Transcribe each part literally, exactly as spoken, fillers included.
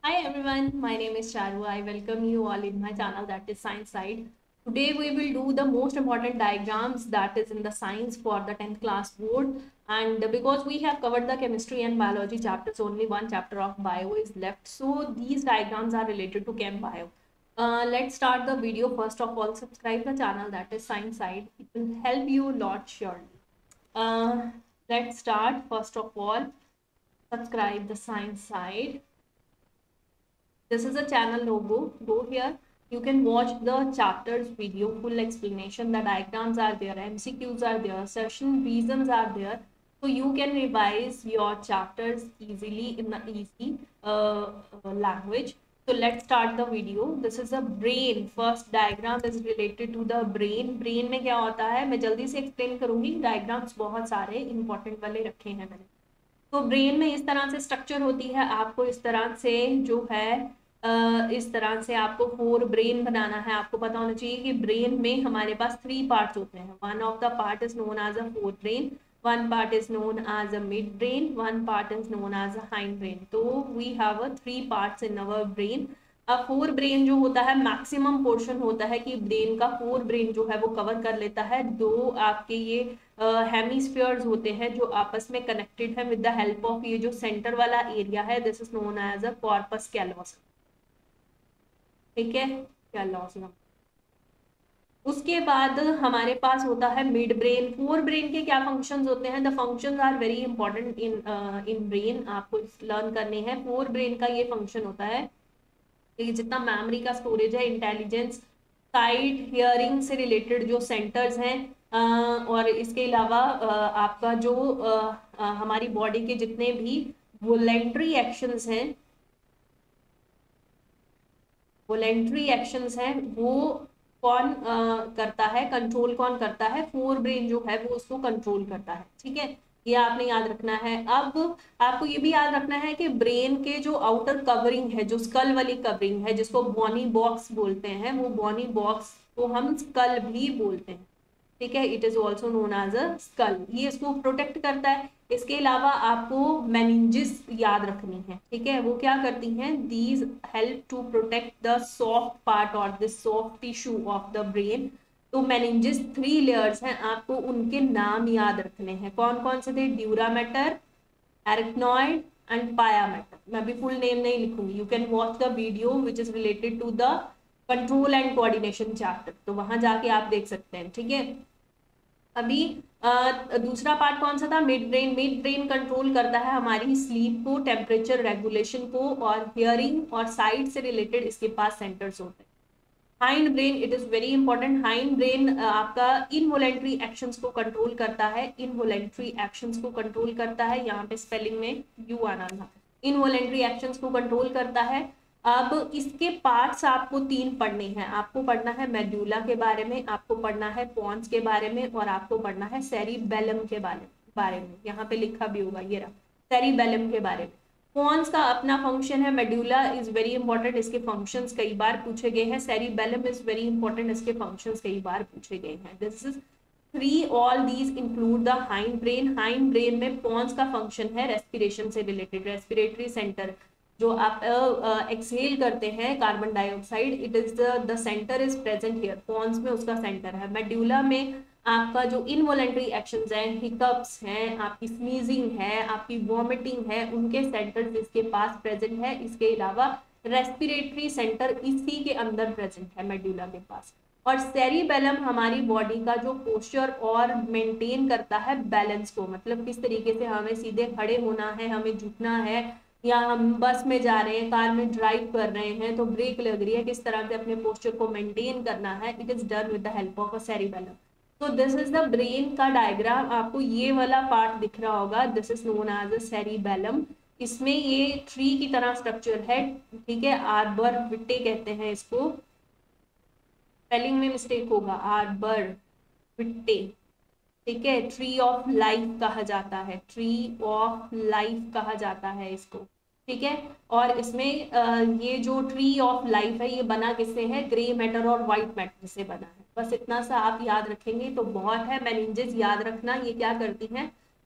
Hi everyone, my name is Charu. I welcome you all in my channel that is Science Side. Today we will do the most important diagrams that is in the science for the tenth class board, and because we have covered the chemistry and biology chapters, only one chapter of bio is left. So these diagrams are related to chem bio. Uh, let's start the video. First of all, subscribe the channel that is Science Side. It will help you a lot surely. Uh, let's start. First of all, subscribe the Science Side. This is a channel logo. Go here. You can watch the chapters video, full explanation. The diagrams are there, M C Qs are there, session reasons are there. So you can revise your chapters easily in the easy uh, uh, language. So let's start the video. This is a brain. First diagram is related to the brain. Brain में क्या होता है मैं जल्दी से explain करूंगी. Diagrams बहुत सारे important वाले रखे हैं मैंने. तो ब्रेन में इस तरह से स्ट्रक्चर होती है. आपको इस तरह से जो है Uh, इस तरह से आपको फोर ब्रेन बनाना है. आपको पता होना चाहिए कि ब्रेन में हमारे पास थ्री पार्ट्स होते हैं. One of the part is known as a forebrain, one part is known as a midbrain, one part is known as a hindbrain. तो we have a three parts in our brain. अब forebrain जो होता है maximum portion होता है कि brain का fore brain जो है वो कवर कर लेता है. दो आपके ये हेमिस्फीयर्स uh, होते हैं जो आपस में कनेक्टेड है विद द हेल्प ऑफ ये जो सेंटर वाला एरिया है. This is known as a corpus callosum. ठीक है, कैलोसम. उसके बाद हमारे पास होता है मिड ब्रेन. फोर ब्रेन के क्या फंक्शंस होते हैं? The functions are very important in in brain. आपको लर्न करने हैं. फोर ब्रेन का ये फंक्शन होता है कि जितना मेमोरी का स्टोरेज है, इंटेलिजेंस, साइट, हियरिंग से रिलेटेड जो सेंटर्स हैं, uh, और इसके अलावा uh, आपका जो uh, uh, हमारी बॉडी के जितने भी वोलेंट्री एक्शंस हैं वोलेंट्री एक्शंस हैं वो कौन uh, करता है, कंट्रोल कौन करता है? फोर ब्रेन जो है वो उसको कंट्रोल करता है. ठीक है, ये आपने याद रखना है. अब आपको ये भी याद रखना है कि ब्रेन के जो आउटर कवरिंग है, जो स्कल वाली कवरिंग है जिसको बॉनी बॉक्स बोलते हैं, वो बॉनी बॉक्स को हम स्कल भी बोलते हैं. ठीक है, it is also known as a skull. ये इसको प्रोटेक्ट करता है. इसके अलावा आपको मेनिंजेस याद रखनी है. ठीक है, वो क्या करती हैं? These help to protect the soft part और the soft tissue of the brain. तो मेनिंजेस थ्री लेयर्स हैं. आपको उनके नाम याद रखने हैं. कौन कौन से थे? Dura mater, arachnoid and pia mater. मैं भी फुल नेम नहीं लिखूंगी. You can watch the video which is related to the control and coordination chapter. तो वहां जाके आप देख सकते हैं. ठीक है, अभी आ, दूसरा पार्ट कौन सा था? Midbrain. Midbrain control करता है हमारी स्लीप को, टेम्परेचर रेगुलेशन को, और हियरिंग और साइट से रिलेटेड इसके पास सेंटर्स होते हैं. Hindbrain, it is very important. Hindbrain आपका इनवोलेंट्री एक्शंस को कंट्रोल करता है. इनवोलेंट्री एक्शंस को कंट्रोल करता है. यहाँ पे स्पेलिंग में यू आना था. इनवोलेंट्री एक्शंस को कंट्रोल करता है. अब इसके पार्ट्स आपको तीन पढ़ने हैं. आपको पढ़ना है मेड्यूला के बारे में, आपको पढ़ना है पॉन्स के बारे में, और आपको पढ़ना है सेरिबेलम के बारे बारे में. यहाँ पे लिखा भी होगा, ये रहा, सेरिबेलम के बारे में. पॉन्स का अपना फंक्शन है. मेड्यूला इज वेरी इंपॉर्टेंट, इसके फंक्शंस कई बार पूछे गए हैं. सेरिबेलम इज वेरी इंपॉर्टेंट, इसके फंक्शंस कई बार पूछे गए हैं. This is three, all these include the hindbrain. Hindbrain में पॉन्स का फंक्शन है रेस्पिरेशन से रिलेटेड. रेस्पिरेटरी सेंटर जो आप एक्सहेल uh, uh, करते हैं carbon dioxide, it is the centre is present here. Pons में उसका सेंटर है. मेड्यूला में आपका जो इनवोलेंट्री एक्शंस हैं, हिकअप्स हैं, आपकी स्नीजिंग है, आपकी वॉमिटिंग है, उनके सेंटर्स इसके पास प्रेजेंट है. इसके अलावा रेस्पिरेटरी सेंटर इसी के अंदर प्रेजेंट है मेड्यूला के पास. और सेरिबेलम हमारी बॉडी का जो पोस्चर और मेंटेन करता है बैलेंस को. मतलब किस तरीके से हमें सीधे खड़े होना है, हमें झुकना है, या हम बस में जा रहे हैं, कार में ड्राइव कर रहे हैं तो ब्रेक लग रही है, किस तरह से अपने पोस्चर को मेंटेन करना है. It is done with the help of a cerebellum. तो दिस इज द ब्रेन का डायग्राम. आपको ये वाला पार्ट दिख रहा होगा. This is known as a cerebellum. इसमें ये ट्री की तरह स्ट्रक्चर है. ठीक है, आर्बर विट्टे कहते हैं इसको. स्पेलिंग में मिस्टेक होगा, आर्बर विट्टे. ठीक है, ट्री ऑफ लाइफ कहा जाता है. ट्री ऑफ लाइफ कहा जाता है इसको. ठीक है, और इसमें आ, ये जो ट्री ऑफ लाइफ है ये बना किससे है? ग्रे मैटर और व्हाइट मैटर से बना है. बस इतना सा आप याद रखेंगे तो बहुत है. मेनिंजेस याद रखना, ये क्या करती हैं?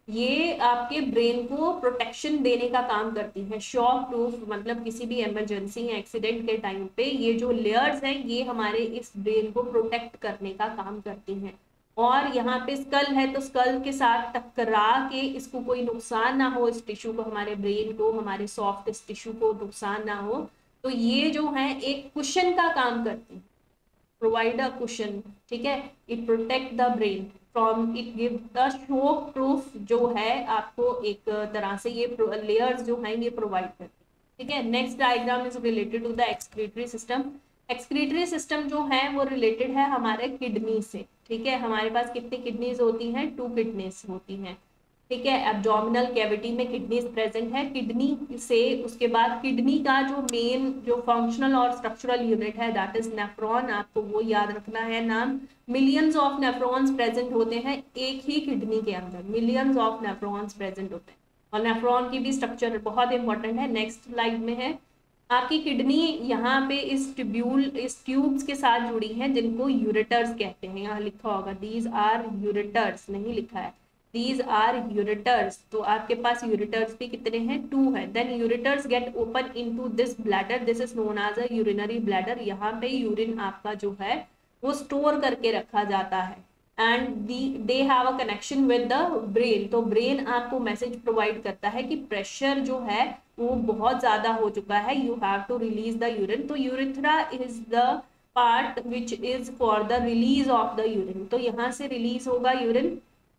ये आपके ब्रेन को प्रोटेक्शन देने का काम करती है, शॉक प्रूफ, मतलब किसी भी इमरजेंसी या एक्सीडेंट के टाइम पे ये जो लेयर्स हैं ये हमारे इस ब्रेन को प्रोटेक्ट करने का काम करती हैं। और यहाँ पे स्कल है तो स्कल के साथ टकरा के इसको कोई नुकसान ना हो, इस टिश्यू को, हमारे ब्रेन को, हमारे सॉफ्ट इस टिश्यू को नुकसान ना हो, तो ये जो है एक कुशन का काम करती है, प्रोवाइड अ कुशन, ठीक है। It protect the brain from, it give the shock proof, जो है आपको एक तरह से ये लेयर्स जो हैं ये प्रोवाइड करती है, ठीक है। Next diagram is related to the excretory system. Excretory system जो है वो रिलेटेड है हमारे किडनी से, ठीक है। हमारे पास कितनी किडनीज होती हैं, टू किडनीज होती हैं, ठीक है। एब्डोमिनल कैविटी में किडनीज प्रेजेंट है। किडनी से उसके बाद किडनी का जो मेन जो फंक्शनल और स्ट्रक्चरल यूनिट है दैट इज नेफ्रॉन, आपको वो याद रखना है नाम। मिलियंस ऑफ नेफ्रॉन्स प्रेजेंट होते हैं एक ही किडनी के अंदर, मिलियंस ऑफ नेफ्रॉन्स प्रेजेंट होते हैं, और नेफ्रॉन की भी स्ट्रक्चर बहुत इंपॉर्टेंट है। नेक्स्ट स्लाइड में है आपकी किडनी, यहाँ पे इस ट्यूब्यूल, इस ट्यूब्स के साथ जुड़ी है जिनको यूरेटर्स कहते हैं, यहाँ लिखा होगा दीज आर यूरेटर्स, नहीं लिखा है दीज आर यूरेटर्स, तो आपके पास यूरेटर्स भी कितने हैं, टू है। Then ureters get open into this bladder, this is known as a urinary bladder, यहाँ पे यूरिन आपका जो है वो स्टोर करके रखा जाता है। And they have a connection with the brain, तो ब्रेन आपको मैसेज प्रोवाइड करता है कि प्रेशर जो है वो बहुत ज्यादा हो चुका है, you have to release the urine. तो urethra is the part which is for the release of the urine, तो यहाँ से रिलीज होगा urine,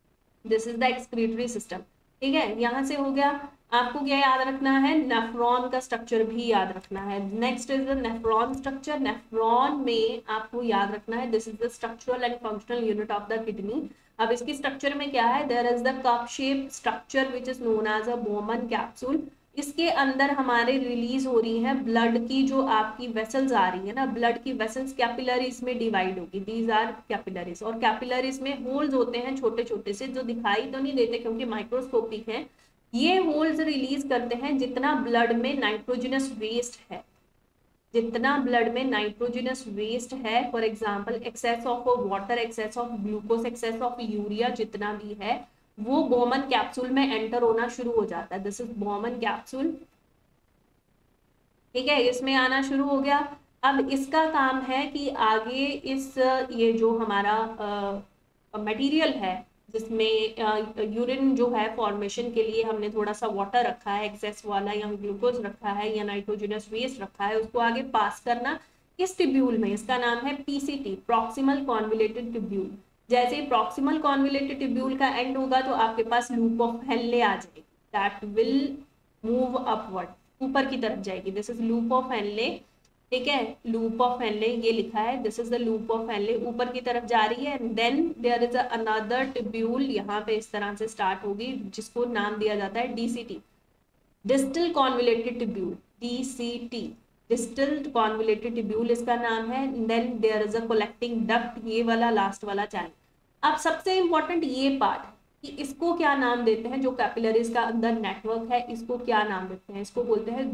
this is the excretory system, ठीक है। यहाँ से हो गया। आपको क्या याद रखना है, नेफ्रॉन का स्ट्रक्चर भी याद रखना है। Next is the nephron structure. Nephron में आपको याद रखना है this is the structural and functional unit of the kidney. अब इसकी स्ट्रक्चर में क्या है, there is the cup shape structure which is known as a Bowman capsule. इसके अंदर हमारे रिलीज हो रही है ब्लड की जो आपकी वेसल्स आ रही है ना, ब्लड की वेसल्स कैपिलरीज में डिवाइड होगी, दीज आर कैपिलरीज, और कैपिलरीज में होल्स होते हैं छोटे छोटे से जो दिखाई तो नहीं देते क्योंकि माइक्रोस्कोपिक है। ये होल्स रिलीज करते हैं जितना ब्लड में नाइट्रोजनस वेस्ट है, जितना ब्लड में नाइट्रोजनस वेस्ट है, for example excess of water, excess of glucose, excess of urea, जितना भी है वो बोमन कैप्सूल में एंटर होना शुरू हो जाता है, दिस इज बोमन कैप्सूल, ठीक है। इसमें आना शुरू हो गया। अब इसका काम है कि आगे इस ये जो हमारा मटेरियल है जिसमें यूरिन जो है फॉर्मेशन के लिए हमने थोड़ा सा वाटर रखा है एक्सेस वाला, या ग्लूकोज रखा है या नाइट्रोजनस वेस्ट रखा है, उसको आगे पास करना इस ट्यूब्यूल में, इसका नाम है पीसीटी, प्रॉक्सिमल कॉन्वोल्यूटेड ट्यूब्यूल। जैसे ही प्रॉक्सिमल कॉन्वोल्यूटेड ट्यूब्यूल का एंड होगा तो आपके पास लूप ऑफ हेनले आ जाएगी, दैट विल मूव अपवर्ड, ऊपर की तरफ जाएगी, this is loop of Henle, ठीक है। लूप ऑफ हेनले ये लिखा है, this is the loop of Henle, ऊपर की तरफ जा रही है। Then there is another tubule, यहाँ पे इस तरह से स्टार्ट होगी जिसको नाम दिया जाता है DCT, distal convoluted tubule, DCT, distal convoluted tubule इसका नाम है। Then there is a collecting duct, ये वाला लास्ट वाला चैनल। अब सबसे इंपॉर्टेंट ये पार्ट कि इसको क्या नाम देते हैं, जो कैपिलरीज का अंदर नेटवर्क है इसको क्या नाम देते हैं, इसको बोलते हैं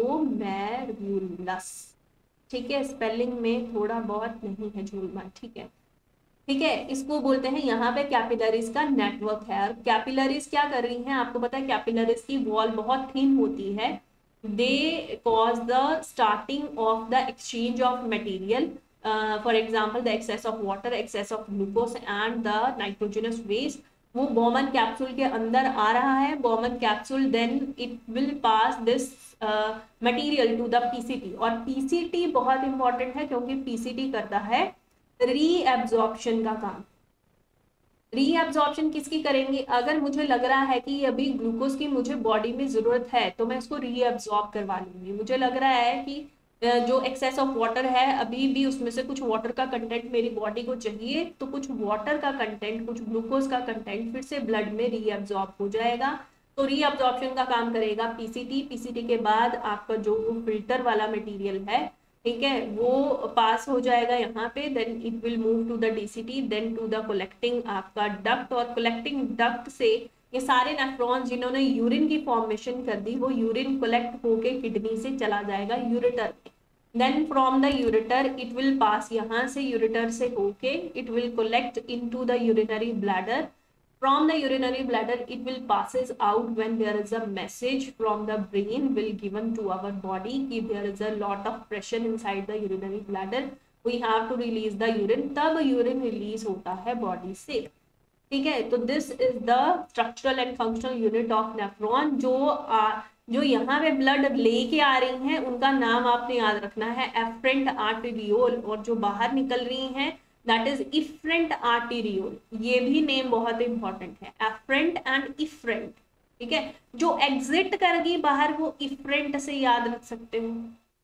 ग्लोमेरुलस, ठीक है। स्पेलिंग में थोड़ा बहुत नहीं है झूलमा, ठीक है, ठीक है। इसको बोलते हैं यहाँ पे कैपिलरीज का नेटवर्क है। और कैपिलरीज क्या कर रही हैं, आपको पता है कैपिलरीज की वॉल बहुत थिन होती है, they cause the starting of the exchange of material, for example the excess of water, excess of glucose and the nitrogenous waste, वो बोमन कैप्सूल के अंदर आ रहा है। Bowman capsule then it will pass this material to the PCT, और PCT बहुत important है क्योंकि पीसीटी करता है रीएब्जॉर्प्शन का काम। रीएब्जॉर्प्शन किसकी करेंगे, अगर मुझे लग रहा है कि अभी ग्लूकोज की मुझे बॉडी में जरूरत है तो मैं इसको रीएब्जॉर्ब करवा लूंगी। मुझे लग रहा है कि जो एक्सेस ऑफ वाटर है अभी भी उसमें से कुछ वाटर का कंटेंट मेरी बॉडी को चाहिए, तो कुछ वाटर का कंटेंट, कुछ ग्लूकोज का कंटेंट फिर से ब्लड में रीएब्जॉर्ब हो जाएगा, तो रीअब्जॉर्प्शन का काम करेगा पीसीटी। पीसीटी के बाद आपका जो फिल्टर वाला मटेरियल है, ठीक है, वो पास हो जाएगा यहाँ पे, then it will move to the DCT, then to the collecting आपका डक्ट, और कलेक्टिंग डक्ट से ये सारे नेफ्रॉन्स जिन्होंने यूरिन की फॉर्मेशन कर दी वो यूरिन कलेक्ट होके किडनी से चला जाएगा यूरेटर में। Then from the ureter it will pass, यहाँ से यूरेटर से होके it will collect into the urinary bladder, From the urinary bladder, it will passes out when there is a message from the brain will given to our body if there is a lot of pressure inside the urinary bladder, we have to release the urine, तब urine release होता है body से, ठीक है। तो this is the structural and functional unit of nephron। जो आ, जो यहाँ पे ब्लड लेके आ रही हैं उनका नाम आपने याद रखना है एफरेंट आर्टेरियोल, और जो बाहर निकल रही हैं दैट इज इफरेंट आर्टेरियोल। ये भी नेम बहुत इंपॉर्टेंट है, एफरेंट एंड इफरेंट, ठीक है। जो एग्जिट कर गई बाहर वो इफरेंट से याद रख सकते हो,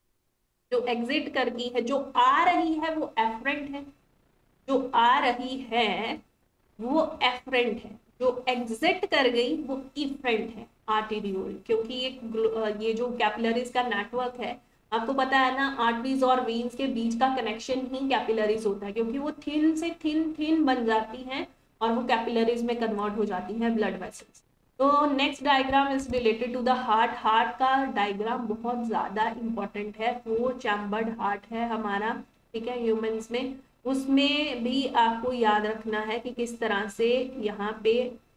जो एग्जिट कर गई है, जो आ रही है वो एफरेंट है, जो आ रही है वो एफरेंट है, जो एग्जिट कर गई वो इफरेंट है आर्टेरियोल। क्योंकि ये ये जो कैपिलरीज का नेटवर्क है, आपको पता है ना, आर्टरीज और वेन्स के बीच का कनेक्शन ही कैपिलरीज होता है, क्योंकि वो थिन से थिन थिन बन जाती हैं और वो कैपिलरीज में कन्वर्ट हो जाती हैं ब्लड वेसल्स। तो next diagram is related to the heart. Heart का डायग्राम बहुत ज्यादा इंपॉर्टेंट है, फोर चैम्बर्ड हार्ट है हमारा, ठीक है, ह्यूमंस में। उसमें भी आपको याद रखना है कि किस तरह से यहाँ पे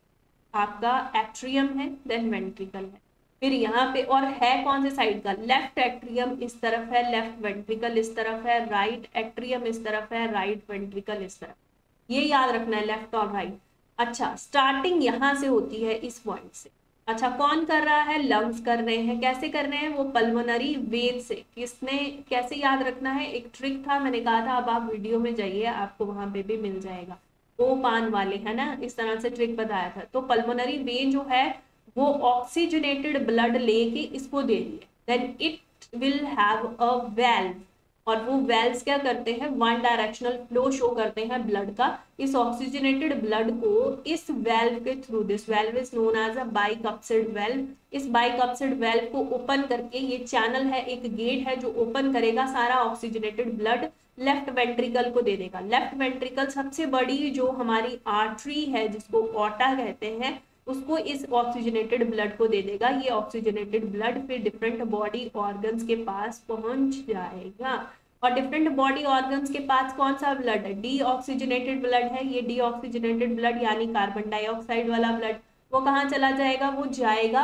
आपका एट्रियम है, देन वेंट्रिकल है, फिर यहाँ पे और है कौन से साइड का, लेफ्ट एट्रियम इस तरफ है, लेफ्ट वेंट्रिकल इस तरफ है, राइट एट्रियम इस तरफ है, राइट वेंट्रिकल इस तरफ, ये याद रखना है, लेफ्ट और राइट। अच्छा, स्टार्टिंग यहाँ से होती है इस पॉइंट से। अच्छा, कौन कर रहा है, लंग्स कर रहे हैं। कैसे कर रहे हैं, वो पल्मोनरी वेन से। किसने, कैसे याद रखना है, एक ट्रिक था, मैंने कहा था अब आप वीडियो में जाइए आपको वहां पे भी मिल जाएगा, वो पान वाले है ना, इस तरह से ट्रिक बताया था। तो पल्मोनरी वेन जो है वो ऑक्सीजनेटेड ब्लड लेके इसको दे रही है, then it will have a valve, और वो वेल्व्स क्या करते हैं, वन डायरेक्शनल फ्लो शो करते हैं ब्लड का। इस ऑक्सीजनेटेड ब्लड को इस वेल्व के थ्रू, this valve is known as a bicuspid valve, इस बाइकप्सिड वेल्व को ओपन करके, ये चैनल है, एक गेट है जो ओपन करेगा, सारा ऑक्सीजनेटेड ब्लड लेफ्ट वेंट्रिकल को दे देगा। लेफ्ट वेंट्रिकल सबसे बड़ी जो हमारी आर्टरी है जिसको ऑटा कहते हैं, उसको इस ऑक्सीजनेटेड ब्लड को दे देगा। ये ऑक्सीजनेटेड ब्लड फिर डिफरेंट बॉडी ऑर्गन्स के पास पहुंच जाएगा, और डिफरेंट बॉडी ऑर्गन्स के पास कौन सा ब्लड है, डी ऑक्सीजनेटेड ब्लड है। ये डी ऑक्सीजनेटेड ब्लड यानी कार्बन डाइऑक्साइड वाला ब्लड, वो कहाँ चला जाएगा, वो जाएगा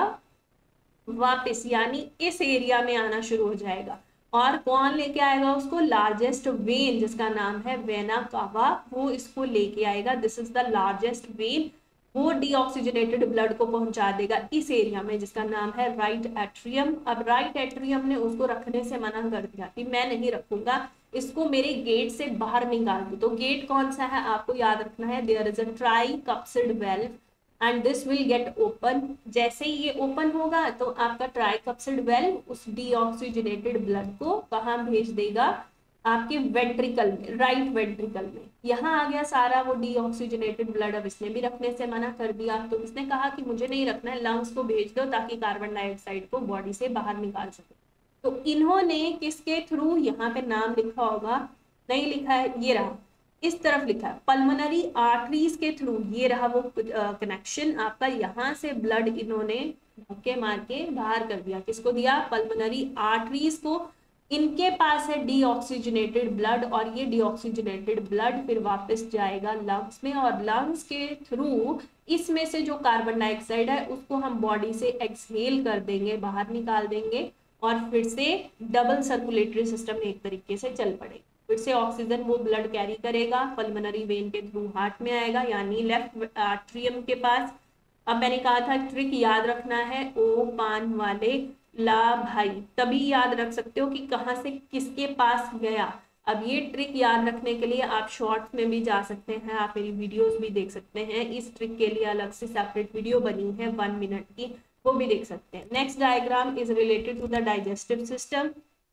वापस, यानी इस एरिया में आना शुरू हो जाएगा। और कौन लेके आएगा उसको, लार्जेस्ट वेन जिसका नाम है वेना कावा, वो इसको लेके आएगा। This is the largest vein, वो डीऑक्सीजनेटेड ब्लड को पहुंचा देगा इस एरिया में जिसका नाम है राइट एट्रियम। अब राइट एट्रियम ने उसको रखने से मना कर दिया कि मैं नहीं रखूंगा, इसको मेरे गेट से बाहर निकाल दो। तो गेट कौन सा है आपको याद रखना है, there is a tricuspid valve and this will get open. जैसे ही ये ओपन होगा तो आपका ट्राइकप्सिड वेल्व उस डीऑक्सीजनेटेड ब्लड को कहाँ भेज देगा, आपके वेंट्रिकल में, राइट वेंट्रिकल में। यहाँ आ गया सारा वो डीऑक्सीजनेटेड ब्लड। अब इसने भी रखने से मना कर दिया, तो इसने कहा कि मुझे नहीं रखना है, लंग्स को भेज दो ताकि कार्बन डाइऑक्साइड को बॉडी से बाहर निकाल सके। तो इन्होंने किसके थ्रू, यहाँ पे नाम लिखा होगा, नहीं लिखा है, ये रहा, इस तरफ लिखा है पल्मोनरी आर्टरीज के थ्रू, ये रहा वो कनेक्शन आपका। यहाँ से ब्लड इन्होंने धक्के मार के बाहर कर दिया, किसको दिया, पल्मोनरी आर्टरीज को। इनके पास है डीऑक्सीजनेटेड ब्लड, और ये डीऑक्सीजनेटेड ब्लड फिर वापस जाएगा लंग्स में, और लंग्स के थ्रू इसमें से जो कार्बन डाइऑक्साइड है उसको हम बॉडी से एक्सहेल कर देंगे, बाहर निकाल देंगे, और फिर से डबल सर्कुलेटरी सिस्टम एक तरीके से चल पड़ेगा। फिर से ऑक्सीजन वो ब्लड कैरी करेगा, पल्मोनरी वेन के थ्रू हार्ट में आएगा, यानी लेफ्ट आर्टरियम के पास। अब मैंने कहा था ट्रिक याद रखना है, ओ पान वाले ला भाई, तभी याद रख सकते हो कि कहाँ से किसके पास गया। अब ये ट्रिक याद रखने के लिए आप शॉर्ट्स में भी जा सकते हैं, आप मेरी वीडियोस भी देख सकते हैं। इस ट्रिक के लिए अलग से सेपरेट वीडियो बनी है वन मिनट की, वो भी देख सकते हैं। Next diagram is related to the digestive system.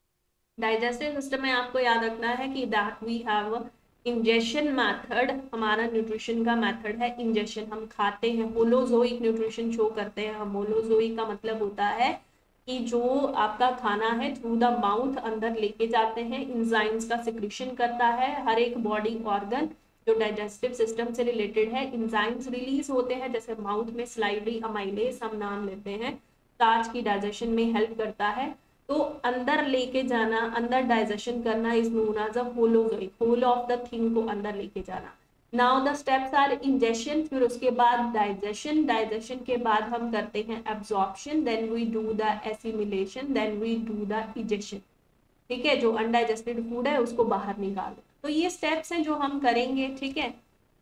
Digestive system में आपको याद रखना है कि that we have ingestion method, हमारा न्यूट्रिशन का मेथड है इंजेशन, हम खाते हैं। होलोजोइक न्यूट्रिशन शो करते हैं हम। होलोजोइक का मतलब होता है कि जो आपका खाना है थ्रू द माउथ अंदर लेके जाते हैं, इंजाइम्स का सिक्रीशन करता है। हर एक बॉडी ऑर्गन जो डाइजेस्टिव सिस्टम से रिलेटेड है, इंजाइम्स रिलीज होते हैं, जैसे माउथ में स्लाइडी अमाइलेज हम नाम लेते हैं, स्टार्च की डाइजेशन में हेल्प करता है। तो अंदर लेके जाना, अंदर डाइजेशन करना is known as a holozoic, whole of the thing को अंदर लेके जाना। Now the steps are ingestion, फिर उसके बाद डाइजेशन, डाइजेशन के बाद हम करते हैं absorption, then we do the assimilation, then we do the egestion. ठीक है, जो अनडाइजेस्टेड फूड है उसको बाहर निकाल। तो ये स्टेप्स हैं जो हम करेंगे। ठीक है,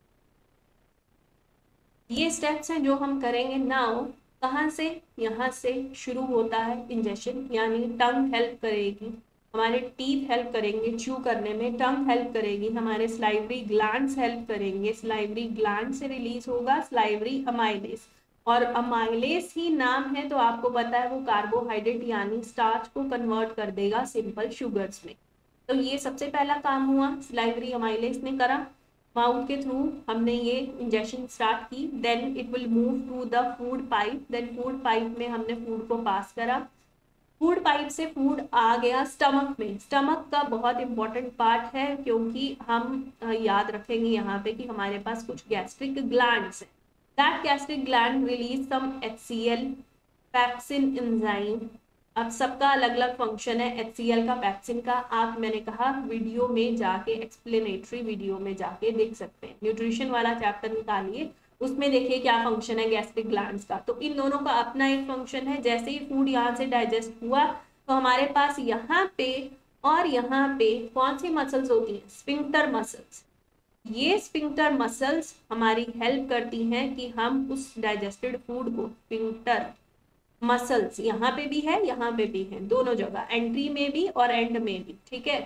ये स्टेप्स हैं जो हम करेंगे। नाउ कहाँ से, यहाँ से शुरू होता है इंजेशन, यानी टंग हेल्प करेगी, हमारे टीथ हेल्प करेंगे च्यू करने में, टंग हेल्प करेगी, हमारे स्लाइवरी ग्लैंड्स हेल्प करेंगे, स्लाइवरी ग्लैंड से रिलीज होगा स्लाइवरी अमाइलेस, और अमाइलेस ही नाम है तो आपको पता है वो कार्बोहाइड्रेट यानी स्टार्च को कन्वर्ट कर देगा सिंपल शुगर्स में। तो ये सबसे पहला काम हुआ, स्लाइवरी अमाइलेस ने करा, माउथ के थ्रू हमने ये इंजेक्शन स्टार्ट की, then it will move to the food pipe, देन फूड पाइप में हमने फूड को पास करा, फूड पाइप से फूड आ गया स्टमक में। स्टमक का बहुत इंपॉर्टेंट पार्ट है क्योंकि हम याद रखेंगे यहाँ पे कि हमारे पास कुछ गैस्ट्रिक ग्लैंड्स हैं, that gastric gland release some HCl, pepsin enzyme. अब सबका अलग अलग फंक्शन है एचसीएल का, पेप्सिन का, आप मैंने कहा वीडियो में जाके एक्सप्लेनेटरी वीडियो में जाके देख सकते हैं, न्यूट्रिशन वाला चैप्टर निकालिए, उसमें देखिए क्या फंक्शन है गैस्ट्रिक ग्लैंड्स का। तो इन दोनों का अपना एक फंक्शन है, जैसे ही फूड यहाँ से डाइजेस्ट हुआ तो हमारे पास यहाँ पे और यहाँ पे कौन सी मसल्स होती हैं, स्फिंक्टर मसल्स। ये स्फिंक्टर मसल्स हमारी हेल्प करती हैं कि हम उस डाइजेस्टेड फूड को, स्फिंक्टर मसल्स यहाँ पे भी है यहाँ पे भी है, दोनों जगह, एंट्री में भी और एंड में भी। ठीक है,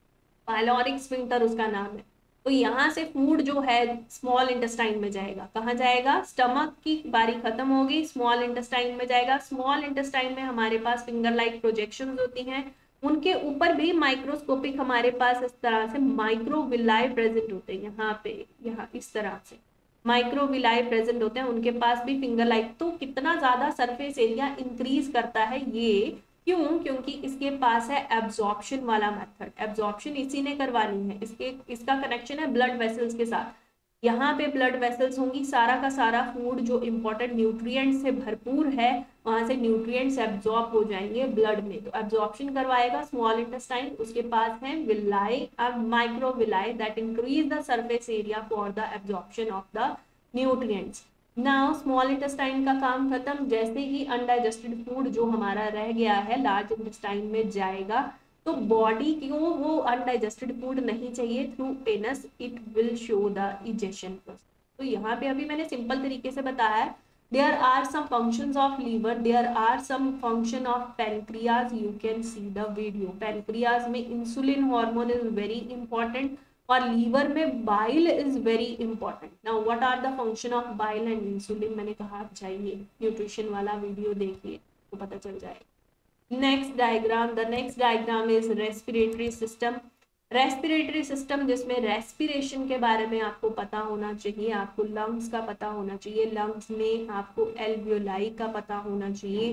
पाइलोरिक स्फिंक्टर उसका नाम है। तो यहाँ से फूड जो है स्मॉल इंटेस्टाइन में जाएगा, कहाँ जाएगा, स्टमक की बारी खत्म होगी, स्मॉल इंटेस्टाइन में जाएगा। स्मॉल इंटेस्टाइन में हमारे पास फिंगर लाइक प्रोजेक्शंस होती हैं, उनके ऊपर भी माइक्रोस्कोपिक हमारे पास इस तरह से माइक्रोविलाई प्रेजेंट होते हैं, यहाँ पे, यहाँ इस तरह से माइक्रोविलाई प्रेजेंट होते हैं, उनके पास भी फिंगर लाइक। तो कितना ज्यादा सरफेस एरिया इंक्रीज करता है ये, क्यों, क्योंकि इसके पास है एब्जॉर्प्शन वाला मेथड, एब्जॉर्प्शन इसी ने करवानी है, इसके इसका कनेक्शन है ब्लड वेसल्स के साथ, यहाँ पे ब्लड वेसल्स होंगी, सारा का सारा फूड जो इंपॉर्टेंट न्यूट्रिएंट्स से भरपूर है वहां से न्यूट्रिएंट्स एब्जॉर्ब हो जाएंगे ब्लड में, तो एब्जॉर्प्शन करवाएगा स्मॉल इंटेस्टाइन। उसके पास है विलाई और microvilli that increase the surface area for the absorption of the nutrients. Now small intestine का काम खत्म, जैसे ही अनडाइजेस्टेड फूड जो हमारा रह गया है लार्ज इंटेस्टाइन में जाएगा, तो बॉडी को वो अनडाइजेस्टेड फूड नहीं चाहिए, through anus it will show the egestion process. तो यहाँ पे अभी मैंने सिंपल तरीके से बताया है, there are some functions of liver, there are some function of pancreas, you can see the video. Pancreas में insulin hormone is very important और लीवर में bile is very important. Now what are the function of bile and insulin, मैंने कहा आप जाइए nutrition वाला video देखिए तो पता चल जाएगा। Next diagram, the next diagram is respiratory system. Respiratory system जिसमें रेस्पिरेशन के बारे में आपको पता होना चाहिए, आपको लंग्स का पता होना चाहिए, लंग्स में आपको एल्वियोलाई का पता होना चाहिए।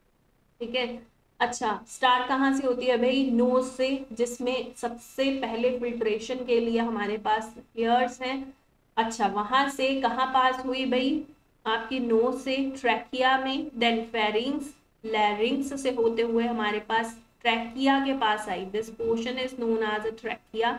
ठीक है, अच्छा स्टार्ट कहाँ से होती है भाई, नोज से, जिसमें सबसे पहले फिल्ट्रेशन के लिए हमारे पास एयर्स हैं। अच्छा वहां से कहाँ पास हुई भाई, आपकी नोज से ट्रैकिया में, देन फेरिंग्स, लैरिंग्स से होते हुए हमारे पास ट्रैकिया के पास आई, this portion is known as a trachea.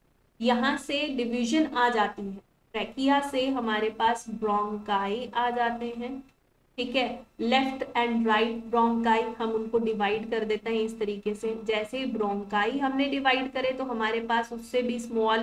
यहाँ से डिवीजन आ जाती है, ट्रैकिया से हमारे पास ब्रोंकाई आ जाते हैं। ठीक है, लेफ्ट एंड राइट ब्रोंकाई हम उनको डिवाइड कर देते हैं इस तरीके से, जैसे ब्रोंकाई हमने डिवाइड करे तो हमारे पास उससे भी स्मॉल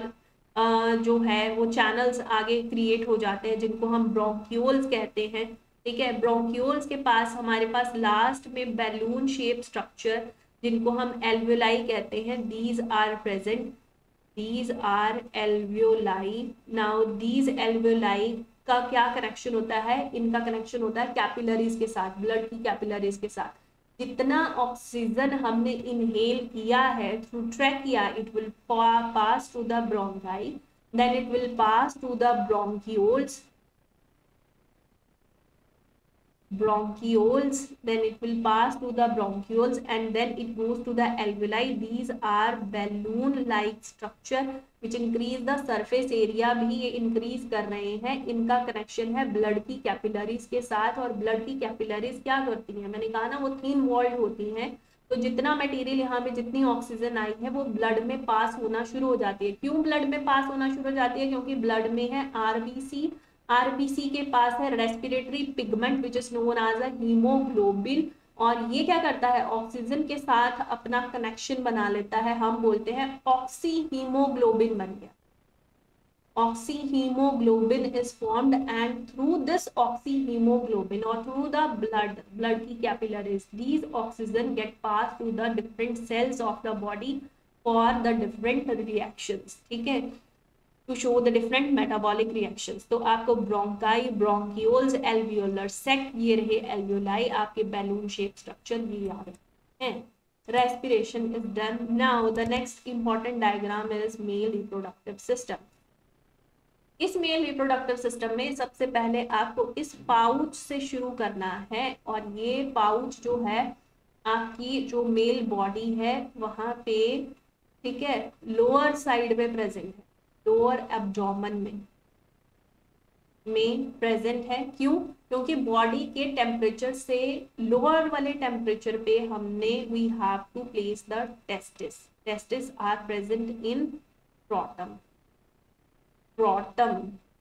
जो है वो चैनल्स आगे क्रिएट हो जाते हैं जिनको हम ब्रोंक्यूल्स कहते हैं। ठीक है, ब्रोंक्यूल्स के पास हमारे पास लास्ट में बैलून शेप स्ट्रक्चर जिनको हम एल्वियोलाई कहते हैं, these are present, these are alveoli. Now these alveoli का क्या कनेक्शन होता है, इनका कनेक्शन होता है कैपिलरीज के साथ, ब्लड की कैपिलरीज के साथ। जितना ऑक्सीजन हमने इनहेल किया है through trachea, it will pass to the bronchi, then it will pass to the bronchioles, bronchioles, then it will pass to the bronchioles and then it moves to the alveoli. These are balloon like structure which increase the surface area, भी ये increase कर रहे हैं। इनका connection है blood की capillaries के साथ, और ब्लड की कैपिलरीज क्या करती हैं, मैंने कहा ना वो थीन वॉल्ड होती हैं, तो जितना मटेरियल यहाँ पे, जितनी ऑक्सीजन आई है वो ब्लड में पास होना शुरू हो जाती है। क्यों ब्लड में पास होना शुरू हो जाती है? क्योंकि ब्लड में है आरबीसी, आरबीसी के पास है respiratory pigment which is known as a haemoglobin, और ये क्या करता है? ऑक्सीजन के साथ अपना कनेक्शन बना लेता है, हम बोलते हैं ऑक्सी हीमोग्लोबिन बन गया। Oxyhemoglobin is formed, and through this oxyhemoglobin or through the blood, blood की capillaries, these oxygen get passed to the different cells of the body for the different reactions, ठीक है, to show the different metabolic reactions। तो आपको bronchi, bronchioles, alveolar सेक, ये रहे alveoli, आपके balloon shape structure ये याद है। Respiration is done. Now the next important diagram is male reproductive system। इस मेल रिप्रोडक्टिव सिस्टम में सबसे पहले आपको इस पाउच से शुरू करना है, और ये पाउच जो है आपकी जो मेल बॉडी है वहां पे, ठीक है, लोअर साइड में प्रेजेंट है, लोअर एब्डोमेन में में प्रेजेंट है। क्यों? क्योंकि बॉडी के टेम्परेचर से लोअर वाले टेम्परेचर पे हमने we have to place the testis. Testis are present in scrotum, scrotum,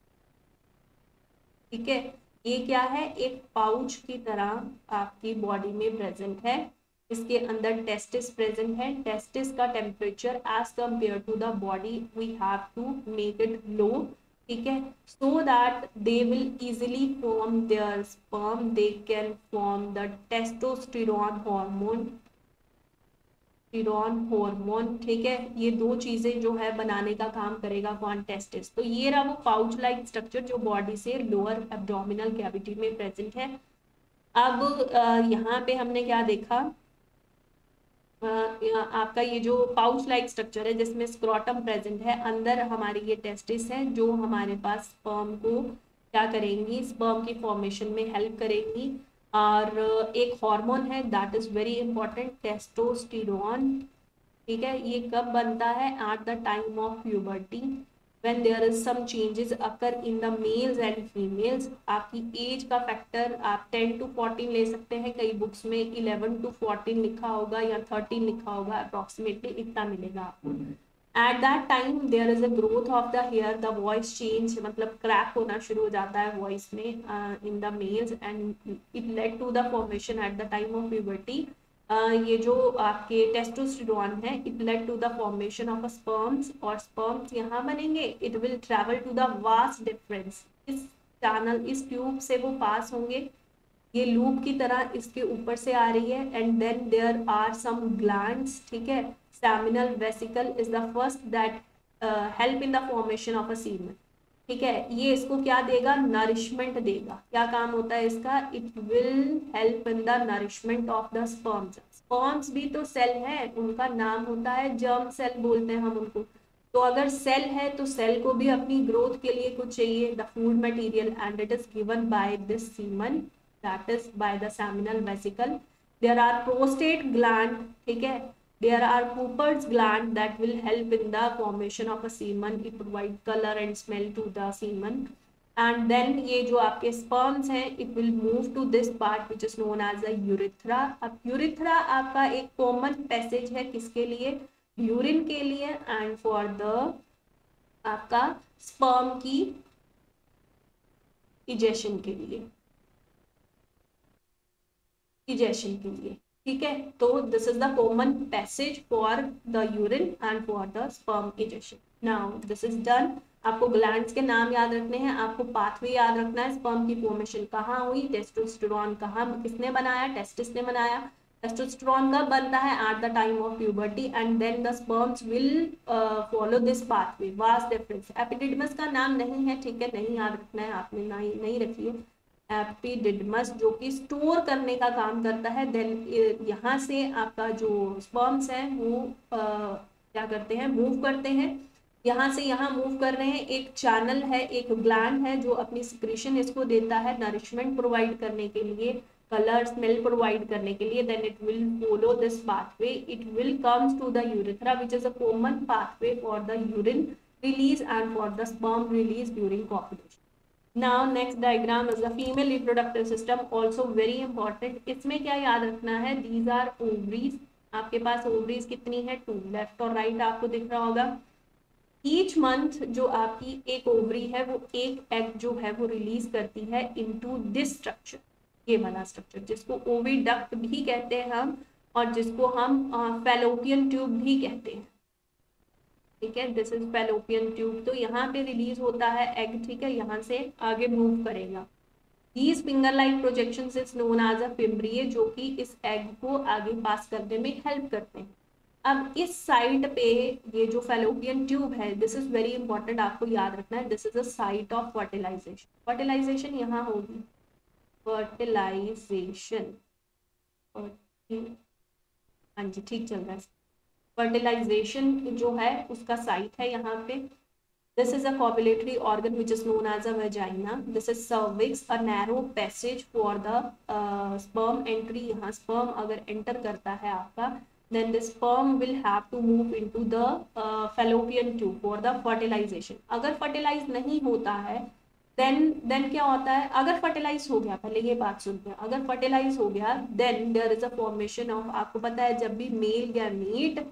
ठीक है। ये क्या है? एक पाउच की तरह आपकी बॉडी में प्रेजेंट है, इसके अंदर टेस्टिस प्रेजेंट है। टेस्टिस का temperature as compare to the body we have to make it low, ठीक है, so that they will easily form their sperm, they can form the testosterone hormone, testosterone hormone, ठीक है। ये दो चीजें जो है बनाने का काम करेगा कौन? टेस्टिस। तो ये रहा वो पाउच लाइक स्ट्रक्चर जो बॉडी से लोअर एब्डोमिनल कैविटी में प्रेजेंट है। अब यहाँ पे हमने क्या देखा? आपका ये जो पाउच लाइक स्ट्रक्चर है जिसमें स्क्रोटम प्रेजेंट है, अंदर हमारी ये टेस्टिस है जो हमारे पास स्पर्म को क्या करेंगी? स्पर्म की फॉर्मेशन में हेल्प करेंगी। और एक हार्मोन है that is very important, testosterone, ठीक है। ये कब बनता है? At the time of puberty, when there is some changes occur in the males and females. आपकी एज का फैक्टर आप टेन टू फोर्टीन ले सकते हैं, कई बुक्स में इलेवन टू फोर्टीन लिखा होगा या थर्टीन लिखा होगा, अप्रोक्सीमेटली इतना मिलेगा आपको। At that time there is a growth of the hair, the voice change, मतलब क्रैक होना शुरू हो जाता है वॉइस में in the males, and it led to the formation at the time of puberty. ये जो आपके टेस्टोस्टेरोन है, it led to the formation of sperms, और स्पर्म्स यहाँ बनेंगे। It will travel to the vas deferens, इस channel, इस tube से वो पास होंगे, ये लूप की तरह इसके ऊपर से आ रही है। And then there are some glands, ठीक है। Seminal vesicle is the first that help in the formation of a semen, ठीक है। ये इसको क्या देगा? नरिशमेंट देगा। क्या काम होता है इसका? It will help in the nourishment of the sperms. Sperms भी तो सेल है, उनका नाम होता है जर्म सेल, बोलते हैं हम उनको। तो अगर सेल है तो सेल को भी अपनी ग्रोथ के लिए कुछ चाहिए, the food material, and it is given by this semen, that is by the seminal vesicle. There are prostate gland, ठीक है। There are Cooper's gland that will help in the formation of a semen. It provide color and smell to the semen. And then ये जो आपके sperms हैं, it will move to this part which is known as the urethra. अब urethra आपका एक common passage है किसके लिए? यूरिन के लिए, and for the आपका sperm की ejection के लिए, ejection के लिए, ठीक है। तो this is the common passage for the urine and for the sperm ejection. Now this is done. आपको ग्लैंड्स के नाम याद रखने हैं, आपको पाथवे याद रखना है। स्पर्म की फॉर्मेशन कहाँ हुई? टेस्टोस्टेरोन कहाँ, किसने बनाया? टेस्टिस ने बनाया। टेस्टोस्टेरोन कब बनता है? At the time of puberty, and then the sperms will follow this pathway. Vas deferens. Epididymis का नाम नहीं है, ठीक है, नहीं याद रखना है आपने, नहीं नहीं रखिए। एपिडिडमस जो कि स्टोर करने का काम करता है। देन यहाँ से आपका जो स्पर्म्स हैं वो आ, क्या करते हैं? मूव करते हैं, यहाँ से यहाँ मूव कर रहे हैं। एक चैनल है, एक ग्लैंड है जो अपनी सिक्रीशन इसको देता है नरिशमेंट प्रोवाइड करने के लिए, कलर स्मेल प्रोवाइड करने के लिए। Then it will follow this pathway, it will comes to the urethra which is a common pathway for the urine release and for the sperm release during copulation. Now next diagram is the female reproductive system, also very important. इसमें क्या याद रखना है? These are ovaries, आपके पास ovaries कितनी है, to, left और right आपको दिख रहा होगा। ईच मंथ जो आपकी एक ओवरी है वो एक एग जो है वो रिलीज करती है इनटू दिस स्ट्रक्चर, ये वाला स्ट्रक्चर जिसको ओविडक्ट भी कहते हैं हम, और जिसको हम फैलोपियन ट्यूब भी कहते हैं। ठीक है, दिस इज फैलोपियन ट्यूब। तो यहाँ पे रिलीज होता है एग, ठीक है, यहाँ से आगे मूव करेगा। These finger-like projections is known as a fimbriae, जो कि इस एग को आगे पास करने में हेल्प करते हैं। अब इस साइड पे ये जो फैलोपियन ट्यूब है, दिस इज वेरी इंपॉर्टेंट, आपको याद रखना है, this is a site of fertilisation. Fertilisation यहाँ होगी, फर्टिलाइजेशन, हाँ जी ठीक चल रहा है। फर्टिलाइजेशन जो है उसका साइट है यहाँ पे। This is a copulatory organ which is known as a vagina. This is cervix, a narrow passage for the uh, sperm entry. यहाँ sperm अगर enter करता है आपका, then the sperm will have to move into the uh, fallopian tube for the fertilization. अगर fertilize नहीं होता है, then then क्या होता है, अगर fertilize हो गया, पहले ये बात सुनते हैं, अगर fertilize हो गया then there is a formation of, आपको पता है जब भी male gamete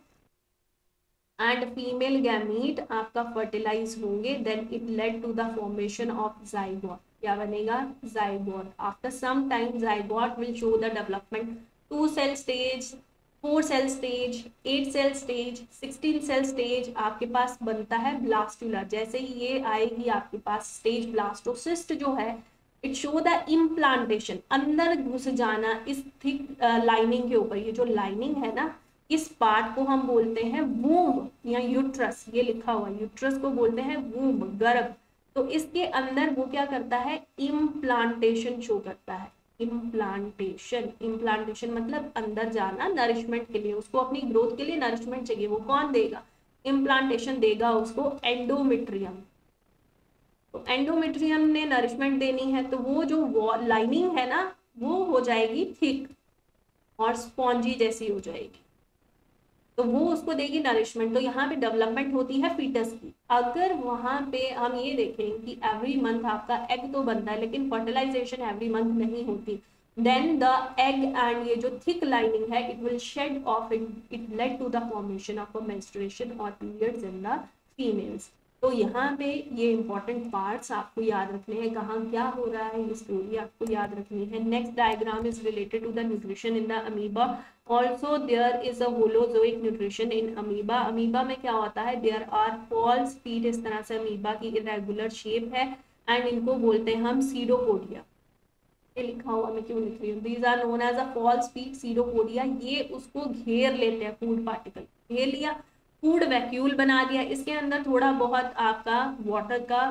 एंड फीमेल गैमीट आपका फर्टिलाइज होंगे, then it led to the formation of zygote. क्या बनेगा, zygote. After some time zygote will show the development, two cell stage, four cell stage, eight cell stage, sixteen cell stage आपके पास बनता है blastula. जैसे ही ये आएगी आपके पास स्टेज ब्लास्टोसिस्ट जो है, इट शो द इम्प्लांटेशन, अंदर घुस जाना इस थिक लाइनिंग के ऊपर। ये जो लाइनिंग है ना, इस पार्ट को हम बोलते हैं वूम्ब या यूट्रस, ये लिखा हुआ यूट्रस को बोलते हैं वूम्ब, गर्भ। तो इसके अंदर वो क्या करता है, इम्प्लांटेशन शो करता है। इम्प्लांटेशन, इम्प्लांटेशन मतलब अंदर जाना नरिशमेंट के लिए, उसको अपनी ग्रोथ के लिए नरिशमेंट चाहिए, वो कौन देगा, इम्प्लांटेशन देगा उसको एंडोमेट्रियम। तो एंडोमेट्रियम ने नरिशमेंट देनी है, तो वो जो लाइनिंग है ना वो हो जाएगी थिक और स्पॉन्जी जैसी हो जाएगी, तो वो उसको देगी नरिशमेंट। तो यहाँ पे डेवलपमेंट होती है फीटस की। अगर वहां पे हम ये देखें कि एवरी मंथ आपका एग तो बनता है लेकिन फर्टिलाइजेशन एवरी मंथ नहीं होती, देन द एग एंड ये जो थिक लाइनिंग है, it will shed off, it it led to the formation of a menstruation और पीरियड्स इन द फीमेल्स। तो यहाँ पे ये इंपॉर्टेंट पार्ट्स आपको याद रखने हैं, कहाँ क्या हो रहा है, ये स्टोरी आपको याद रखनी है। Next diagram is related to the nutrition in the amoeba. Also there is a holozoic nutrition in amoeba. Amoeba में क्या होता है, देयर आर फॉल्स फीट, इस तरह से अमीबा की इरेगुलर शेप है, एंड इनको बोलते हैं हम सीडोपोडिया। ये लिखा हुआ मैं क्यों लिख रही हूँ, these are known as a false feet pseudopodia. ये उसको घेर लेते हैं, फूड पार्टिकल घेर लिया, फूड वैक्यूल बना दिया, इसके अंदर थोड़ा बहुत आपका वाटर का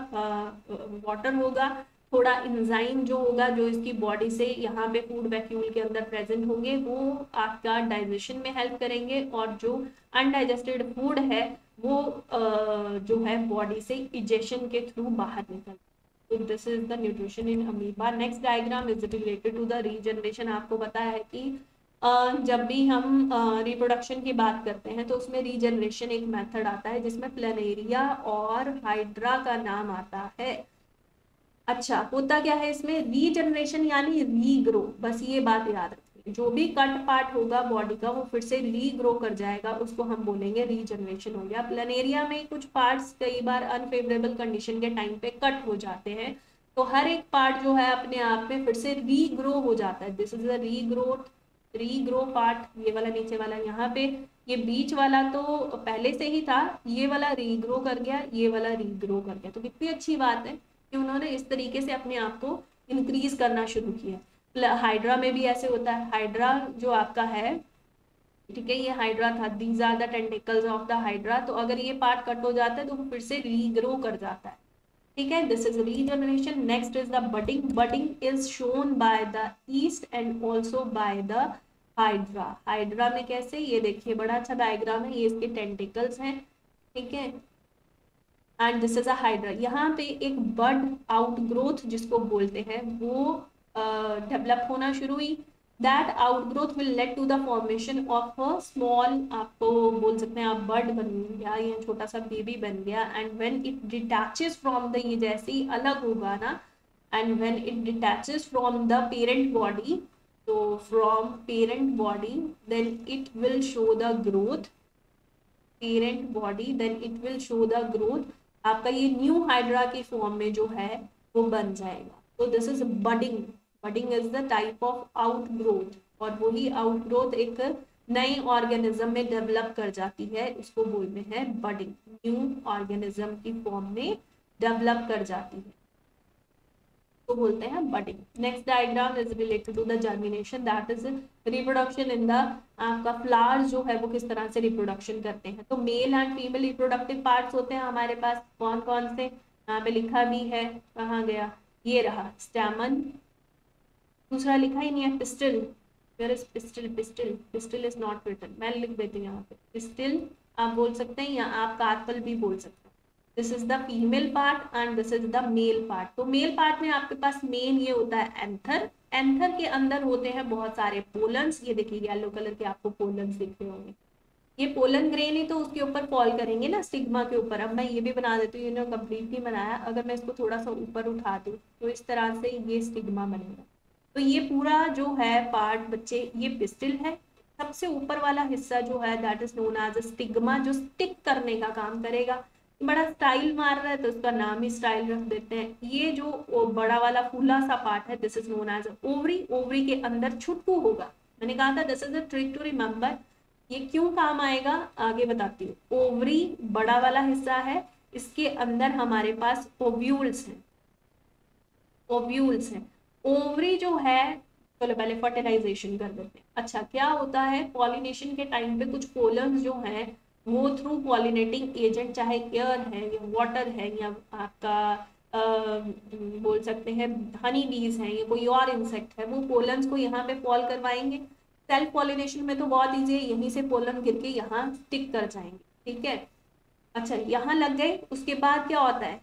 वाटर होगा, थोड़ा इंजाइम जो होगा जो इसकी बॉडी से यहाँ पे फूड वैक्यूल के अंदर प्रेजेंट होंगे, वो आपका डाइजेशन में हेल्प करेंगे, और जो अनडाइजेस्टेड फूड है वो uh, जो है बॉडी से इजेशन के थ्रू बाहर निकल। तो this is the nutrition in amoeba. Next diagram is related to the regeneration. आपको पता है कि Uh, जब भी हम रिप्रोडक्शन uh, की बात करते हैं तो उसमें रीजनरेशन एक मेथड आता है जिसमें प्लेनेरिया और हाइड्रा का नाम आता है। अच्छा, होता क्या है इसमें, रीजनरेशन यानी रीग्रो, बस ये बात याद रखिए, जो भी कट पार्ट होगा बॉडी का वो फिर से रीग्रो कर जाएगा, उसको हम बोलेंगे रीजनरेशन हो गया। प्लेनेरिया में कुछ पार्ट्स कई बार अनफेवरेबल कंडीशन के टाइम पे कट हो जाते हैं, तो हर एक पार्ट जो है अपने आप में फिर से रीग्रो हो जाता है। This is the regrowth, regrow part, ये वाला नीचे वाला, यहाँ पे ये बीच वाला तो पहले से ही था, ये वाला रीग्रो कर गया, ये वाला रीग्रो कर गया। तो कितनी अच्छी बात है कि उन्होंने इस तरीके से अपने आप को इंक्रीज करना शुरू किया। हाइड्रा में भी ऐसे होता है, हाइड्रा जो आपका है, ठीक है, ये हाइड्रा था, these are the tentacles of the hydra. तो अगर ये पार्ट कट हो जाता है तो वो फिर से रीग्रो कर जाता है, ठीक है, this is regeneration. Next is the budding. Budding is shown by the yeast and also by the hydra. Hydra में कैसे, ये देखिए बड़ा अच्छा डायग्राम है, ये इसके टेंटिकल्स हैं, ठीक है, and this is a hydra. यहाँ पे एक बड आउटग्रोथ जिसको बोलते हैं वो डेवलप uh, होना शुरू हुई। That outgrowth will lead to the formation of a small, आपको बोल सकते हैं आप बर्ड बन गया या छोटा सा बेबी बन गया, and when it detaches from the, ये जैसे ही अलग होगा ना, and when it detaches from the parent body, तो from parent body then it will show the growth, parent body then it will show the growth, आपका ये new hydra की फॉर्म में जो है वो बन जाएगा। तो this is budding, budding is the type of outgrowth, और वही आउटग्रोथ एक नए ऑर्गेनिज्म में डेवलप कर जाती है, उसको बोलते हैं बडिंग, न्यू ऑर्गेनिज्म की फॉर्म में डेवलप कर जाती है तो बोलते हैं budding. Next diagram is related to the germination, that is reproduction in the, आपका फ्लावर जो है वो किस तरह से रिप्रोडक्शन करते हैं। तो male and female reproductive parts होते हैं हमारे पास, कौन कौन से, यहाँ पे लिखा भी है, कहाँ गया, ये रहा स्टैमन, दूसरा लिखा ही नहीं है pistil, where is pistil, pistil pistil is not written, मैं लिख देती हूँ यहाँ पे पिस्टिल आप बोल सकते हैं, या आप कार्पल भी बोल सकते हैं। This is the female part and this is the male part. तो मेल पार्ट में आपके पास मेन ये होता है एंथर, एंथर के अंदर होते हैं बहुत सारे पोलन्स, ये देखिए येलो कलर के आपको पोलन्स दिख रहे होंगे, ये पोलन ग्रेन है तो उसके ऊपर फॉल करेंगे ना स्टिग्मा के ऊपर। अब मैं ये भी बना देती हूँ, इन्होंने कंप्लीट नहीं बनाया, अगर मैं इसको थोड़ा सा ऊपर उठा दूँ तो इस तरह से ये स्टिग्मा बनेगा। तो ये पूरा जो है पार्ट बच्चे, ये पिस्टिल है, सबसे ऊपर वाला हिस्सा जो है that is known as stigma, जो स्टिक करने का काम करेगा। बड़ा स्टाइल मार रहा है तो उसका नाम ही स्टाइल रख देते हैं। ये जो बड़ा वाला फूला सा पार्ट है this is known as ovary, ovary के अंदर छुटकू होगा, मैंने कहा था this is a trick to remember, ये क्यों काम आएगा आगे बताती हूँ। ओवरी बड़ा वाला हिस्सा है, इसके अंदर हमारे पास ओव्यूल्स हैं, ओव्यूल्स हैं। ओवरी जो है, चलो पहले फर्टिलाइजेशन कर देते हैं। अच्छा क्या होता है, पॉलिनेशन के टाइम पे कुछ पोलन्स जो हैं वो थ्रू पॉलिनेटिंग एजेंट, चाहे एयर है या वाटर है या आपका आ, बोल सकते हैं हनी बीज हैं या कोई और इंसेक्ट है, वो पोलन्स को यहाँ पे फॉल करवाएंगे। सेल्फ पॉलिनेशन में तो बहुत ईजी है, यहीं से पोलन गिर के यहाँ स्टिक कर जाएंगे, ठीक है। अच्छा यहाँ लग गए, उसके बाद क्या होता है,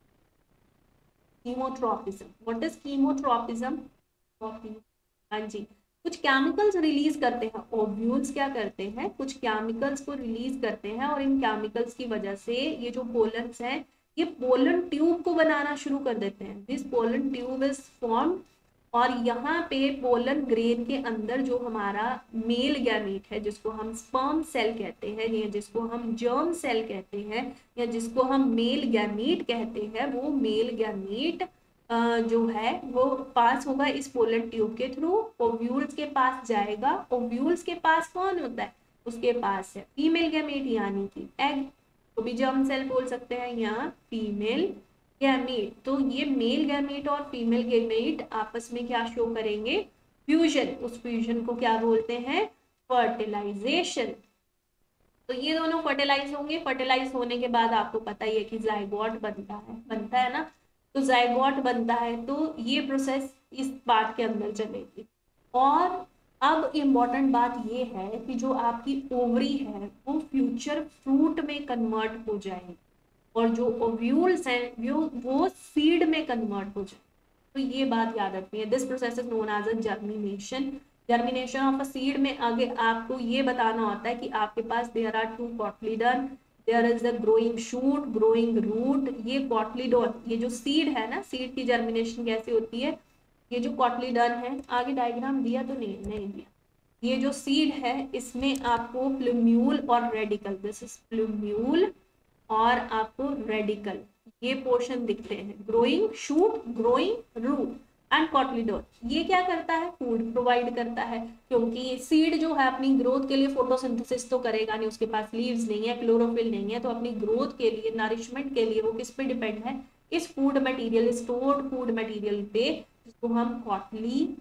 कीमोट्रोपिज्म। What is chemotropism? हाँ जी, कुछ केमिकल्स रिलीज करते हैं, ओव्यूल्स क्या करते हैं, कुछ केमिकल्स को रिलीज करते हैं, और इन केमिकल्स की वजह से ये जो पोलन्स हैं ये पोलन ट्यूब को बनाना शुरू कर देते हैं। This pollen tube is form, और यहाँ पे पोलन ग्रेन के अंदर जो हमारा मेल गैमीट है, जिसको हम स्पर्म सेल कहते हैं या जिसको हम जर्म सेल कहते हैं या जिसको हम मेल गैमीट कहते हैं, वो मेल गैमीट जो है वो पास होगा इस पोलन ट्यूब के थ्रू, ओव्यूल्स के पास जाएगा। ओव्यूल्स के पास कौन होता है, उसके पास है फीमेल गैमीट यानी कि एग, तो भी जर्म सेल बोल सकते हैं या फीमेल गैमीट। तो ये मेल गैमीट और फीमेल गैमीट आपस में क्या शो करेंगे, फ्यूजन, उस फ्यूजन को क्या बोलते हैं, फर्टिलाइजेशन। तो ये दोनों फर्टिलाइज होंगे, फर्टिलाइज होने के बाद आपको पता ही है कि जाइगोट बनता है, बनता है ना, तो जाइगोट बनता है, तो ये प्रोसेस इस पार्ट के अंदर चलेगी। और अब इम्पॉर्टेंट बात ये है कि जो आपकी ओवरी है वो फ्यूचर फ्रूट में कन्वर्ट हो जाएगी, और जो ओव्यूल्स हैं वो वो सीड में कन्वर्ट हो जाए। तो ये बात याद रखनी है, this process is known as a germination. Germination of a seed में आगे आपको ये बताना होता है कि आपके पास there are two cotyledon, there is the growing shoot, growing root. ये कॉटलीडन, ये जो सीड है ना, सीड की जर्मिनेशन कैसे होती है, ये जो कॉटलीडन है, आगे डायग्राम दिया तो नहीं नहीं दिया, ये जो सीड है इसमें आपको प्लूम्यूल और रेडिकल, दिस इज प्लूम्यूल और आपको रेडिकल, ये पोर्शन दिखते हैं, growing shoot, growing root and cotyledon. ये क्या करता है, फूड प्रोवाइड करता है, क्योंकि सीड जो है अपनी ग्रोथ के लिए फोटोसिंथेसिस तो करेगा नहीं, उसके पास लीव्स नहीं है, क्लोरोफिल नहीं है, तो अपनी ग्रोथ के लिए, नरिशमेंट के लिए वो किस पे डिपेंड है, इस food material, stored food material पे, जिसको हम कॉटलीडन्स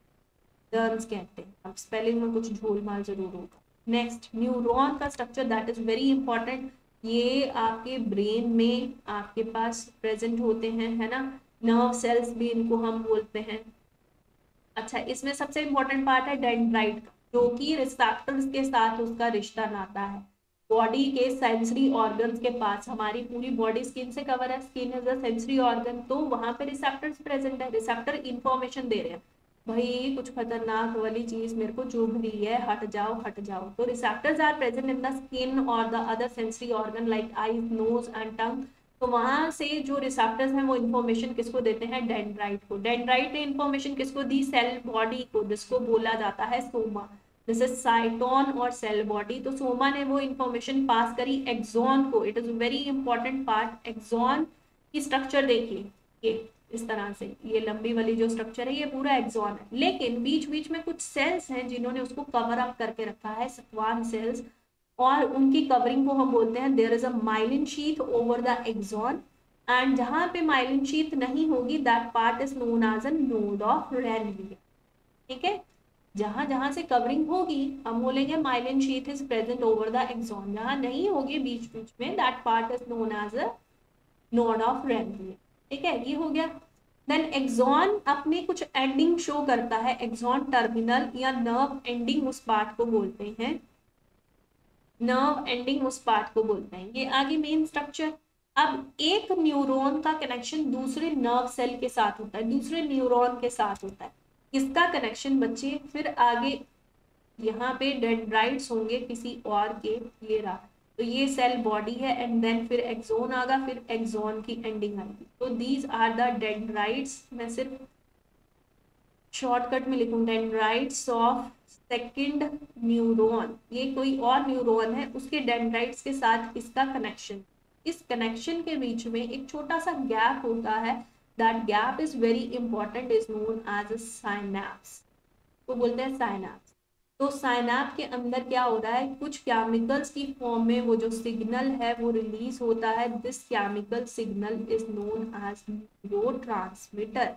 कहते हैं। अब स्पेलिंग में कुछ झोलमाल जरूर होगा। नेक्स्ट, न्यूरॉन का structure that is very important, ये आपके ब्रेन में आपके पास प्रेजेंट होते हैं, है ना, नर्व सेल्स भी इनको हम बोलते हैं। अच्छा, इसमें सबसे इंपॉर्टेंट पार्ट है डेंड्राइट का, जो कि रिसेप्टर्स के साथ उसका रिश्ता नाता है। बॉडी के सेंसरी ऑर्गन्स के पास, हमारी पूरी बॉडी स्किन से कवर है, skin is a sensory organ, तो वहां पे रिसेप्टर्स प्रेजेंट है, रिसेप्टर इंफॉर्मेशन दे रहे हैं, भाई कुछ खतरनाक वाली चीज मेरे को चुभ रही है, हट जाओ हट जाओ। तो receptors are present in the skin और the other sensory organ like eyes, nose and tongue, तो वहां से जो रिसेप्टर्स हैं वो इन्फॉर्मेशन किसको देते हैं, डेंड्राइट को। डेंड्राइट ने इन्फॉर्मेशन किसको दी, सेल बॉडी को, जिसको बोला जाता है सोमा। दिस इज साइटोन और सेल बॉडी। तो सोमा ने वो इन्फॉर्मेशन पास करी एक्सॉन को। It is very important part. Axon की स्ट्रक्चर देखिए, ये इस तरह से, ये लंबी वाली जो स्ट्रक्चर है ये पूरा एक्सॉन है, लेकिन बीच बीच में कुछ सेल्स हैं जिन्होंने उसको कवर अप करके रखा है, स्क्वान सेल्स, और उनकी कवरिंग को हम बोलते हैं there is a myelin sheath over the axon. And जहां पे माइलिन शीथ नहीं होगी that part is known as a node of Ranvier. ठीक है, जहां जहां से कवरिंग होगी हम बोलेंगे myelin sheath is present over the axon, जहां नहीं होगी बीच बीच में that part is known as a node of Ranvier. ठीक है, ये हो गया। देन एक्सॉन अपने कुछ एंडिंग शो करता है, एक्सॉन टर्मिनल या नर्व एंडिंग उस पार्ट को बोलते हैं, नर्व एंडिंग उस पार्ट को बोलते हैं। ये आगे मेन स्ट्रक्चर। अब एक न्यूरॉन का कनेक्शन दूसरे नर्व सेल के साथ होता है, दूसरे न्यूरॉन के साथ होता है। इसका कनेक्शन बच्चे फिर आगे यहाँ पे डेंड्राइट्स होंगे किसी और के, ये रहा, तो ये सेल बॉडी है एंड देन फिर एक्सोन आगा, फिर एक्सोन की एंडिंग आएगी। तो दीज आर द डेंड्राइट्स। मैं सिर्फ शॉर्टकट में लिखूं, डेंड्राइट्स ऑफ सेकंड न्यूरॉन। ये कोई और न्यूरॉन है, उसके डेंड्राइट्स के साथ इसका कनेक्शन। इस कनेक्शन के बीच में एक छोटा सा गैप होता है, that gap is very important, is known as a synapse. वो बोलते हैं साइनैप्स। तो साइनैप के अंदर क्या हो रहा है, कुछ केमिकल्स की फॉर्म में वो जो सिग्नल है वो रिलीज होता है। This chemical signal is known as neurotransmitter,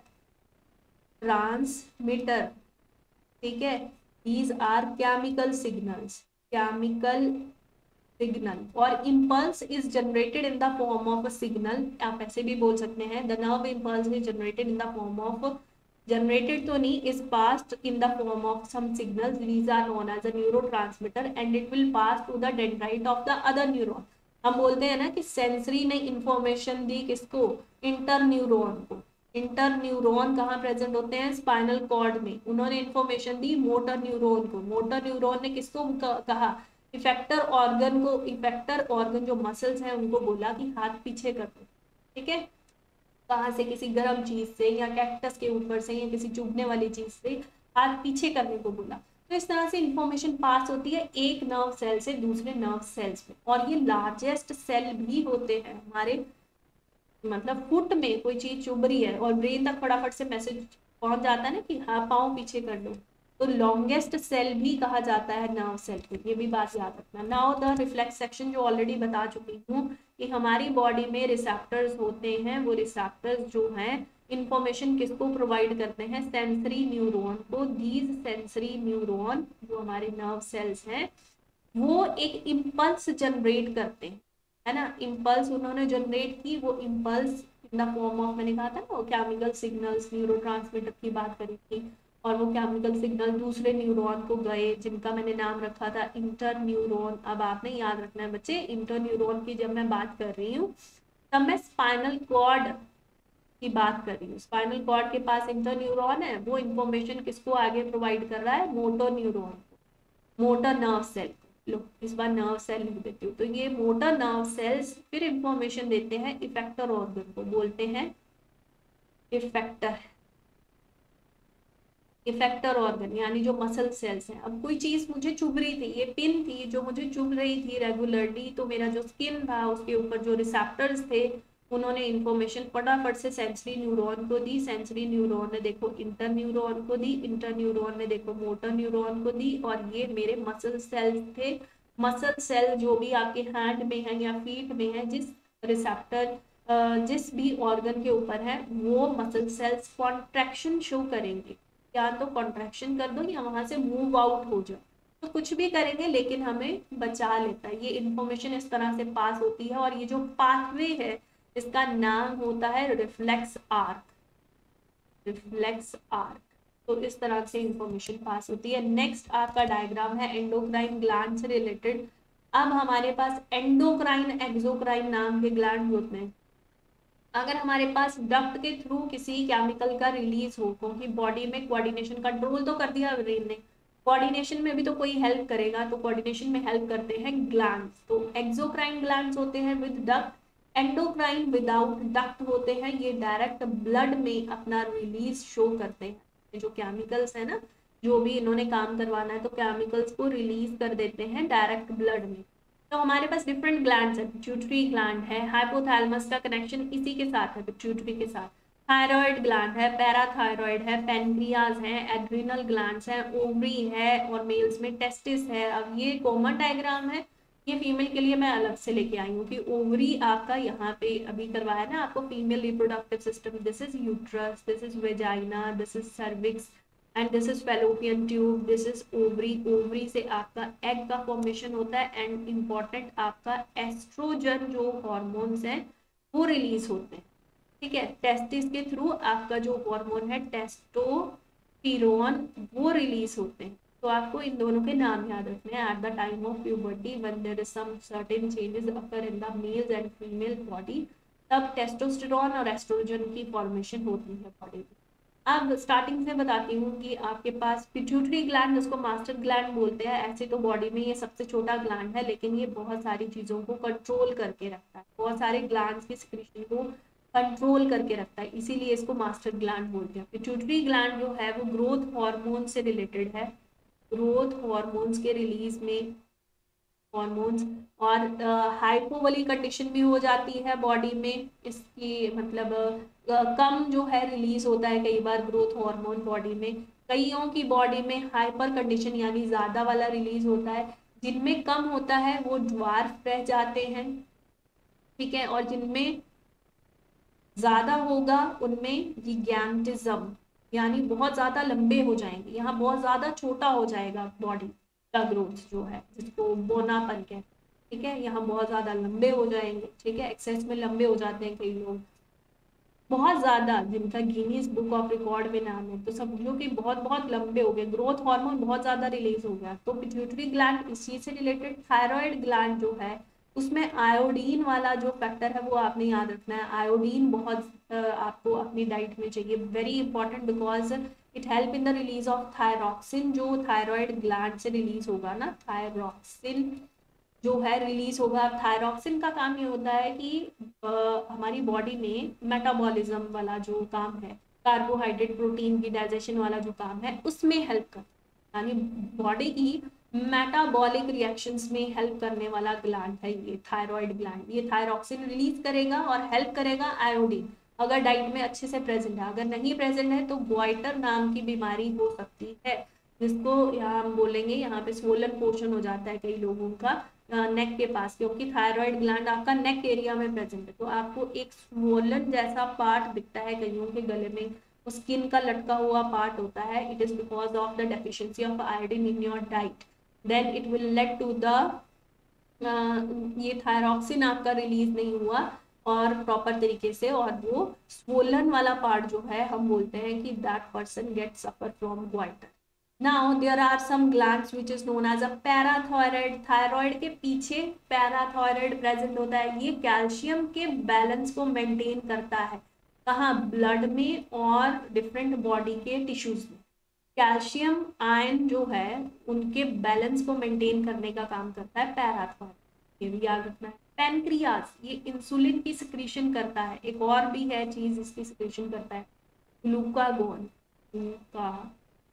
transmitter. ठीक है, these are chemical signals, chemical signal, और impulse is generated in the form of a signal। आप ऐसे भी बोल सकते हैं, the nerve impulse is generated in the form of, generated तो नहीं, is passed in the form of some signals, these are known as a neurotransmitter and it will pass to the dendrite of the other neuron। हम बोलते हैं ना कि sensory ने information दी किसको, इंटर न्यूरॉन को। इंटर न्यूरॉन कहाँ प्रेजेंट होते हैं, स्पाइनल कॉर्ड में। उन्होंने इंफॉर्मेशन दी मोटर न्यूरॉन को। मोटर न्यूरॉन ने किसको कहा, इफेक्टर ऑर्गन को। इफेक्टर ऑर्गन जो मसल्स हैं उनको बोला कि हाथ पीछे कर दो। ठीक है, कहाँ से, किसी गर्म चीज से या कैक्टस के ऊपर से या किसी चुभने वाली चीज से हाथ पीछे करने को बोला। तो इस तरह से इंफॉर्मेशन पास होती है एक नर्व सेल से दूसरे नर्व सेल्स में। और ये लार्जेस्ट सेल भी होते हैं हमारे, मतलब फुट में कोई चीज चुभ रही है और ब्रेन तक फटाफट से मैसेज पहुंच जाता है ना कि हाँ पाँव पीछे कर लो, तो लॉन्गेस्ट सेल भी कहा जाता है नर्व सेल को। ये भी बात याद रखना। नाउ द रिफ्लेक्स सेक्शन, जो ऑलरेडी बता चुकी हूँ कि हमारी बॉडी में रिसेप्टर्स होते हैं। वो रिसेप्टर्स जो हैं इंफॉर्मेशन किसको प्रोवाइड करते हैं, सेंसरी न्यूरॉन को। दीज सेंसरी न्यूरॉन जो हमारे नर्व सेल्स हैं वो एक इम्पल्स जनरेट करते हैं, है ना। इम्पल्स उन्होंने जनरेट की, वो impulse in the form of, मैंने कहा था ना वो केमिकल सिग्नल्स, न्यूरोट्रांसमीटर की बात करी थी। और वो केमिकल सिग्नल दूसरे न्यूरॉन को गए जिनका मैंने नाम रखा था इंटर न्यूरॉन। अब आपने याद रखना है बच्चे, इंटर न्यूरॉन की जब मैं बात कर रही हूँ तब मैं स्पाइनल कॉर्ड की बात कर रही हूँ। स्पाइनल कॉर्ड के पास इंटर न्यूरॉन है, वो इंफॉर्मेशन किसको आगे प्रोवाइड कर रहा है, मोटर न्यूरॉन को, मोटर नर्व सेल। लो इस बार नर्व सेल लिख देती हूँ। तो ये मोटर नर्व सेल्स फिर इंफॉर्मेशन देते हैं इफेक्टर ऑर्गन को, बोलते हैं इफेक्टर, इफेक्टर ऑर्गन यानी जो मसल सेल्स हैं। अब कोई चीज मुझे चुभ रही थी, ये पिन थी जो मुझे चुभ रही थी रेगुलरली, तो मेरा जो स्किन था उसके ऊपर जो रिसेप्टर्स थे उन्होंने इन्फॉर्मेशन फटाफट से सेंसरी न्यूरॉन को दी। सेंसरी न्यूरॉन ने देखो इंटर न्यूरॉन को दी, इंटर न्यूरॉन ने देखो मोटर न्यूरॉन को दी, और ये मेरे मसल सेल्स थे। मसल सेल जो भी आपके हैंड में है या फीट में है, जिस रिसेप्टर जिस भी ऑर्गन के ऊपर है, वो मसल सेल्स कॉन्ट्रैक्शन शो करेंगे। या तो कॉन्ट्रैक्शन कर दो या वहां से मूव आउट हो जाओ, तो कुछ भी करेंगे लेकिन हमें बचा लेता है। ये इंफॉर्मेशन इस तरह से पास होती है। और ये जो पाथवे है इसका नाम होता है रिफ्लेक्स आर्क, रिफ्लेक्स आर्क। तो इस तरह से इंफॉर्मेशन पास होती है। नेक्स्ट आपका डायग्राम है एंडोक्राइन ग्लैंड से रिलेटेड। अब हमारे पास एंडोक्राइन एक्सोक्राइन नाम के ग्लैंड होते हैं। अगर हमारे पास डक्ट के थ्रू किसी केमिकल का रिलीज हो, क्योंकि बॉडी में कोऑर्डिनेशन, कंट्रोल तो कर दिया ब्रेन ने, कोऑर्डिनेशन में भी तो कोई हेल्प करेगा, तो कोऑर्डिनेशन में हेल्प करते हैं ग्लैंड्स। तो एक्सोक्राइन ग्लैंड्स होते हैं with duct, endocrine without duct होते हैं, ये डायरेक्ट ब्लड में अपना रिलीज शो करते हैं। जो केमिकल्स है ना, जो भी इन्होंने काम करवाना है तो केमिकल्स को रिलीज कर देते हैं डायरेक्ट ब्लड में। तो हमारे पास डिफरेंट ग्लैंड्स है, पिट्यूटरी ग्लैंड है, हाइपोथैलेमस का कनेक्शन इसी के साथ है, पिट्यूटरी के साथ। थायराइड ग्लैंड है, पैराथायराइड है, पेनक्रियाज है, एड्रिनल ग्लैंड्स है, ओवरी है, और मेल्स में टेस्टिस है। अब ये कॉमन डायग्राम है, ये फीमेल के लिए मैं अलग से लेके आई हूँ कि ओवरी आपका यहाँ पे अभी करवाया ना आपको, female reproductive system, this is uterus, this is vagina, this is cervix and this is fallopian tube, this is ovary. Ovary से आपका एग का फॉर्मेशन होता है एंड इम्पॉर्टेंट आपका एस्ट्रोजन जो हॉर्मोन्स हैं वो रिलीज होते हैं, ठीक है। टेस्टिस के थ्रू आपका जो हार्मोन है टेस्टोस्टेरोन वो रिलीज होते हैं। तो आपको इन दोनों के नाम याद रखने हैं। At the time of puberty when there is some certain changes occur in the males and female body, तब टेस्टोस्टेरोन और एस्ट्रोजन की फॉर्मेशन होती है बॉडी में। अब स्टार्टिंग से बताती हूँ कि आपके पास पिट्यूटरी ग्लैंड, जिसको मास्टर ग्लैंड बोलते हैं, ऐसे तो बॉडी में ये सबसे छोटा ग्लैंड है, लेकिन ये बहुत सारी चीजों को कंट्रोल करके रखता है, बहुत सारे ग्लैंड्स की सिक्रीशन को कंट्रोल करके रखता है, इसीलिए इसको मास्टर ग्लैंड बोलते हैं। पिट्यूटरी ग्लैंड जो है वो ग्रोथ हार्मोन से रिलेटेड है, ग्रोथ हार्मोन्स के रिलीज में हार्मोन्स, और हाइपो वाली कंडीशन भी हो जाती है बॉडी में, इसकी मतलब uh, कम जो है रिलीज होता है कई बार ग्रोथ हार्मोन बॉडी में। कईयों की बॉडी में हाइपर कंडीशन यानी ज्यादा वाला रिलीज होता है, जिनमें कम होता है वो ड्वार्फ रह जाते हैं, ठीक है, और जिनमें ज्यादा होगा उनमें गिगैंटिज्म यानी बहुत ज्यादा लंबे हो जाएंगे, यहाँ बहुत ज्यादा छोटा हो जाएगा बॉडी का ग्रोथ जो है, जिसको बोनापन कहते हैं, ठीक है, यहाँ बहुत ज्यादा लंबे हो जाएंगे, ठीक है, एक्सेस में लंबे हो जाते हैं कई लोग, बहुत ज्यादा, जिनका गिनीज बुक ऑफ रिकॉर्ड में नाम है, तो समझो कि बहुत बहुत लंबे हो गए, ग्रोथ हार्मोन बहुत ज्यादा रिलीज हो गया। तो पिट्यूटरी ग्लैंड इस चीज से रिलेटेड। थायराइड ग्लैंड जो है उसमें आयोडीन वाला जो फैक्टर है वो आपने याद रखना है। आयोडीन बहुत आपको अपनी डाइट में चाहिए, very important, because it help in the release of thyroxine, जो थायराइड ग्लैंड से रिलीज होगा ना, थायरॉक्सिन जो है रिलीज होगा। थायरॉक्सिन का काम ये होता है कि आ, हमारी बॉडी में मेटाबॉलिज्म वाला जो काम है, कार्बोहाइड्रेट प्रोटीन की डाइजेशन वाला जो काम है उसमें हेल्प कर, यानी बॉडी की मेटाबॉलिक रिएक्शंस में हेल्प करने वाला ग्लैंड है ये थायराइड ग्लैंड। ये थायरॉक्सिन रिलीज करेगा और हेल्प करेगा आयोडीन, अगर डाइट में अच्छे से प्रेजेंट है। अगर नहीं प्रेजेंट है तो गोइटर नाम की बीमारी हो सकती है, जिसको यहाँ हम बोलेंगे, यहाँ पे स्वोलन पोर्शन हो जाता है कई लोगों का नेक के पास, क्योंकि थायराइड ग्लैंड आपका नेक एरिया में प्रेजेंट है, तो आपको एक स्वोलन जैसा पार्ट दिखता है कईयों के गले में, स्किन का लटका हुआ पार्ट होता है। It is because of the deficiency of iodine in your diet, then it will lead to the ये थायरॉक्सिन आपका रिलीज नहीं हुआ और प्रॉपर तरीके से, और वो स्वोलन वाला पार्ट जो है हम बोलते हैं कि that person get suffer from goitre. Now there are some glands which is known as a parathyroid. Thyroid के पीछे पैराथायराइड प्रेजेंट होता है, ये कैल्शियम के बैलेंस को मेंटेन करता है, कहाँ, ब्लड में और डिफरेंट बॉडी के टिश्यूज में। कैल्शियम आयन जो है उनके बैलेंस को मेंटेन करने का काम करता है पैराथायराइड, ये भी याद रखना है। पैनक्रियास, ये इंसुलिन की सिक्रीशन करता है, एक और भी है चीज इसकी सिक्रीशन करता है, ग्लूकागोन, ग्लूकागोन,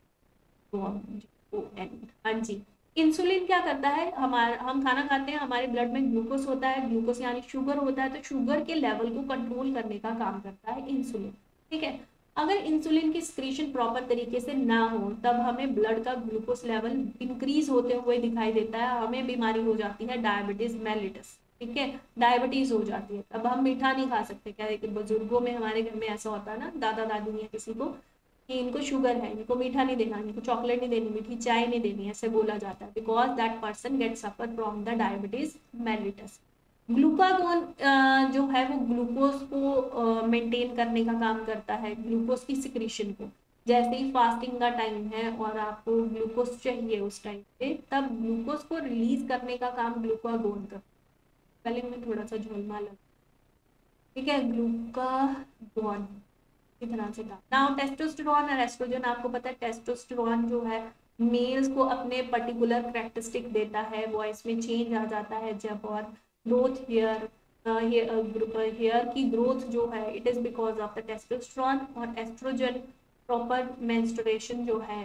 हाँ जी। इंसुलिन क्या करता है, हमारा हम खाना खाते हैं, हमारे ब्लड में ग्लूकोज होता है, ग्लूकोज यानी शुगर होता है, तो शुगर के लेवल को कंट्रोल करने का काम करता है इंसुलिन, ठीक है। अगर इंसुलिन की सिक्रीशन प्रॉपर तरीके से ना हो तब हमें ब्लड का ग्लूकोज लेवल इंक्रीज होते हुए दिखाई देता है, हमें बीमारी हो जाती है डायबिटीज मेलिटस, ठीक है, डायबिटीज हो जाती है। अब हम मीठा नहीं खा सकते, क्या है कि बुजुर्गों में हमारे घर में ऐसा होता है ना, दादा दादी या किसी को, कि इनको शुगर है, इनको मीठा नहीं देना, इनको चॉकलेट नहीं देनी, मीठी चाय नहीं देनी, ऐसे बोला जाता है, because that person get suffer from the diabetes mellitus. Glucagon जो है वो ग्लूकोज को मेंटेन करने का काम करता है, ग्लूकोज की सिक्रीशन को। जैसे ही फास्टिंग का टाइम है और आपको ग्लूकोज चाहिए उस टाइम पे, तब ग्लूकोज को रिलीज करने का काम ग्लूकागोन करता है। पहले मैं थोड़ा सा झोलमा लग, ठीक है, ग्लूकागोन की तरह से काम। नाउ टेस्टोस्टेरोन और एस्ट्रोजन, आपको पता है टेस्टोस्टेरोन जो है मेल्स को अपने पर्टिकुलर कैरेक्टरिस्टिक देता है, वॉइस में चेंज आ जाता है जब, और ग्रोथ हेयर, हेयर की ग्रोथ जो है it is because of the testosterone और एस्ट्रोजन, प्रॉपर मेंस्ट्रुएशन जो है,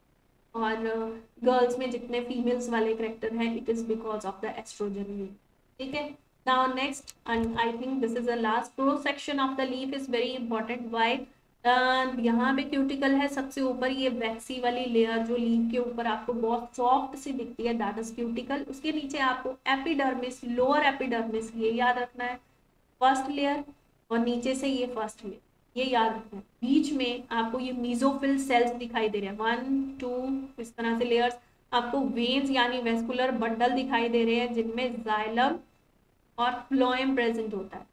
और गर्ल्स uh, में जितने फीमेल्स वाले करेक्टर हैं it is because of the estrogen. ठीक है, now next and I think this is the last, cross section of the leaf is very important. Why? यहाँ पे क्यूटिकल है सबसे ऊपर, ये वैक्सी वाली लेयर जो लीफ के ऊपर आपको बहुत सॉफ्ट सी दिखती है दैट इज क्यूटिकल। उसके नीचे आपको एपिडर्मिस, लोअर एपिडर्मिस, ये याद रखना है, फर्स्ट लेयर, और नीचे से ये फर्स्ट लेयर, ये याद रखना है। बीच में आपको ये मीजोफिल सेल्स दिखाई दे रहे हैं, वन टू इस तरह से लेयर्स। आपको वेन्स यानी वेस्कुलर बंडल दिखाई दे रहे हैं जिनमें जाइलम और फ्लोएम प्रेजेंट होता है,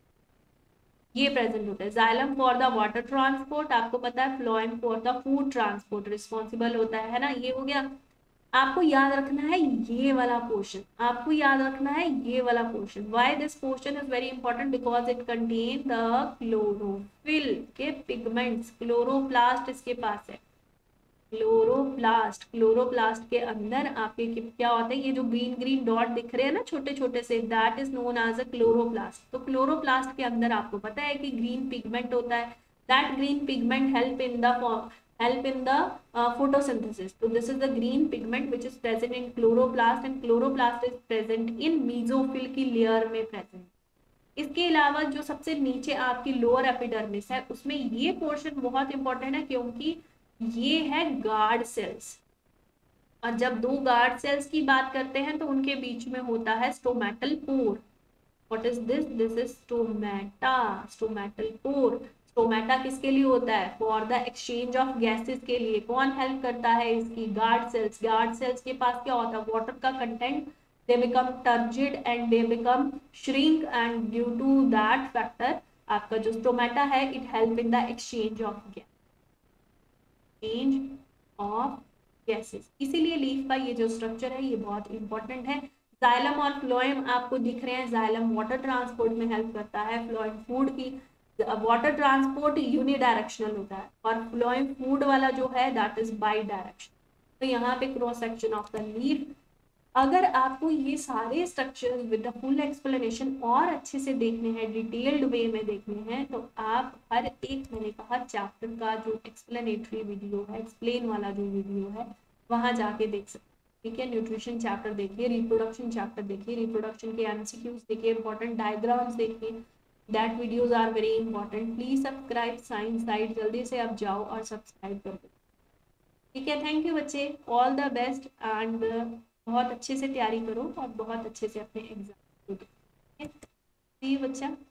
ये प्रेजेंट होता है। Xylem for the water transport, आपको पता है, phloem for the food transport responsible होता है ना, ये हो गया। आपको याद रखना है ये वाला पोर्शन, आपको याद रखना है ये वाला portion. Why this portion is very important? Because it contain the chlorophyll के पिगमेंट्स, क्लोरोप्लास्ट इसके पास है, क्लोरोप्लास्ट। क्लोरोप्लास्ट के अंदर आपके क्या होता है, ये जो ग्रीन ग्रीन डॉट दिख रहे हैं ना छोटे छोटे से, that is known as a chloroplast. तो क्लोरोप्लास्ट के अंदर आपको पता है कि ग्रीन पिगमेंट होता है, that green pigment help in the help in the uh, photosynthesis. So this is the green pigment which is present in chloroplast and chloroplast is present in mesophyll की layer में present। इसके अलावा जो सबसे नीचे आपकी लोअर एपिडर्मिस है उसमें ये पोर्शन बहुत इंपॉर्टेंट है क्योंकि ये है गार्ड सेल्स, और जब दो गार्ड सेल्स की बात करते हैं तो उनके बीच में होता है stomatal pore. What is this? This is stomata, stomatal pore. Stomata किसके लिए होता है? For the exchange of gases के लिए। कौन हेल्प करता है इसकी? Guard cells. गार्ड सेल्स के पास क्या होता है? वाटर का content, they become turgid and they become shrink, and due to that factor आपका जो स्टोमेटा है it help in the exchange of gas, exchange of gases. इसीलिए लीफ का ये जो स्ट्रक्चर है ये बहुत इंपॉर्टेंट है। जाइलम और फ्लोएम आपको दिख रहे हैं, जाइलम वाटर ट्रांसपोर्ट में हेल्प करता है, फ्लोएम फूड की। वाटर ट्रांसपोर्ट यूनिडायरेक्शनल होता है और फ्लोएम फूड वाला जो है दैट इज बाई डायरेक्शन। तो यहाँ पे cross section of the leaf. अगर आपको ये सारे structures with the full explanation और अच्छे से देखने हैं, डिटेल्ड वे में देखने हैं, तो आप हर एक, मैंने कहा, चैप्टर का जो एक्सप्लेनेटरी वीडियो है, एक्सप्लेन वाला जो वीडियो है वहां जाके देख सकते हैं। ठीक है, न्यूट्रिशन चैप्टर देखिए, रिप्रोडक्शन चैप्टर देखिए, रिप्रोडक्शन के एमसीक्यूज देखिए, इंपॉर्टेंट डायग्राम्स देखिए, that videos are very important. Please subscribe Science Side, जल्दी से आप जाओ और सब्सक्राइब कर दो। ठीक है, थैंक यू बच्चे, ऑल द बेस्ट, एंड बहुत अच्छे से तैयारी करो और बहुत अच्छे से अपने एग्जाम दो। सी बच्चा।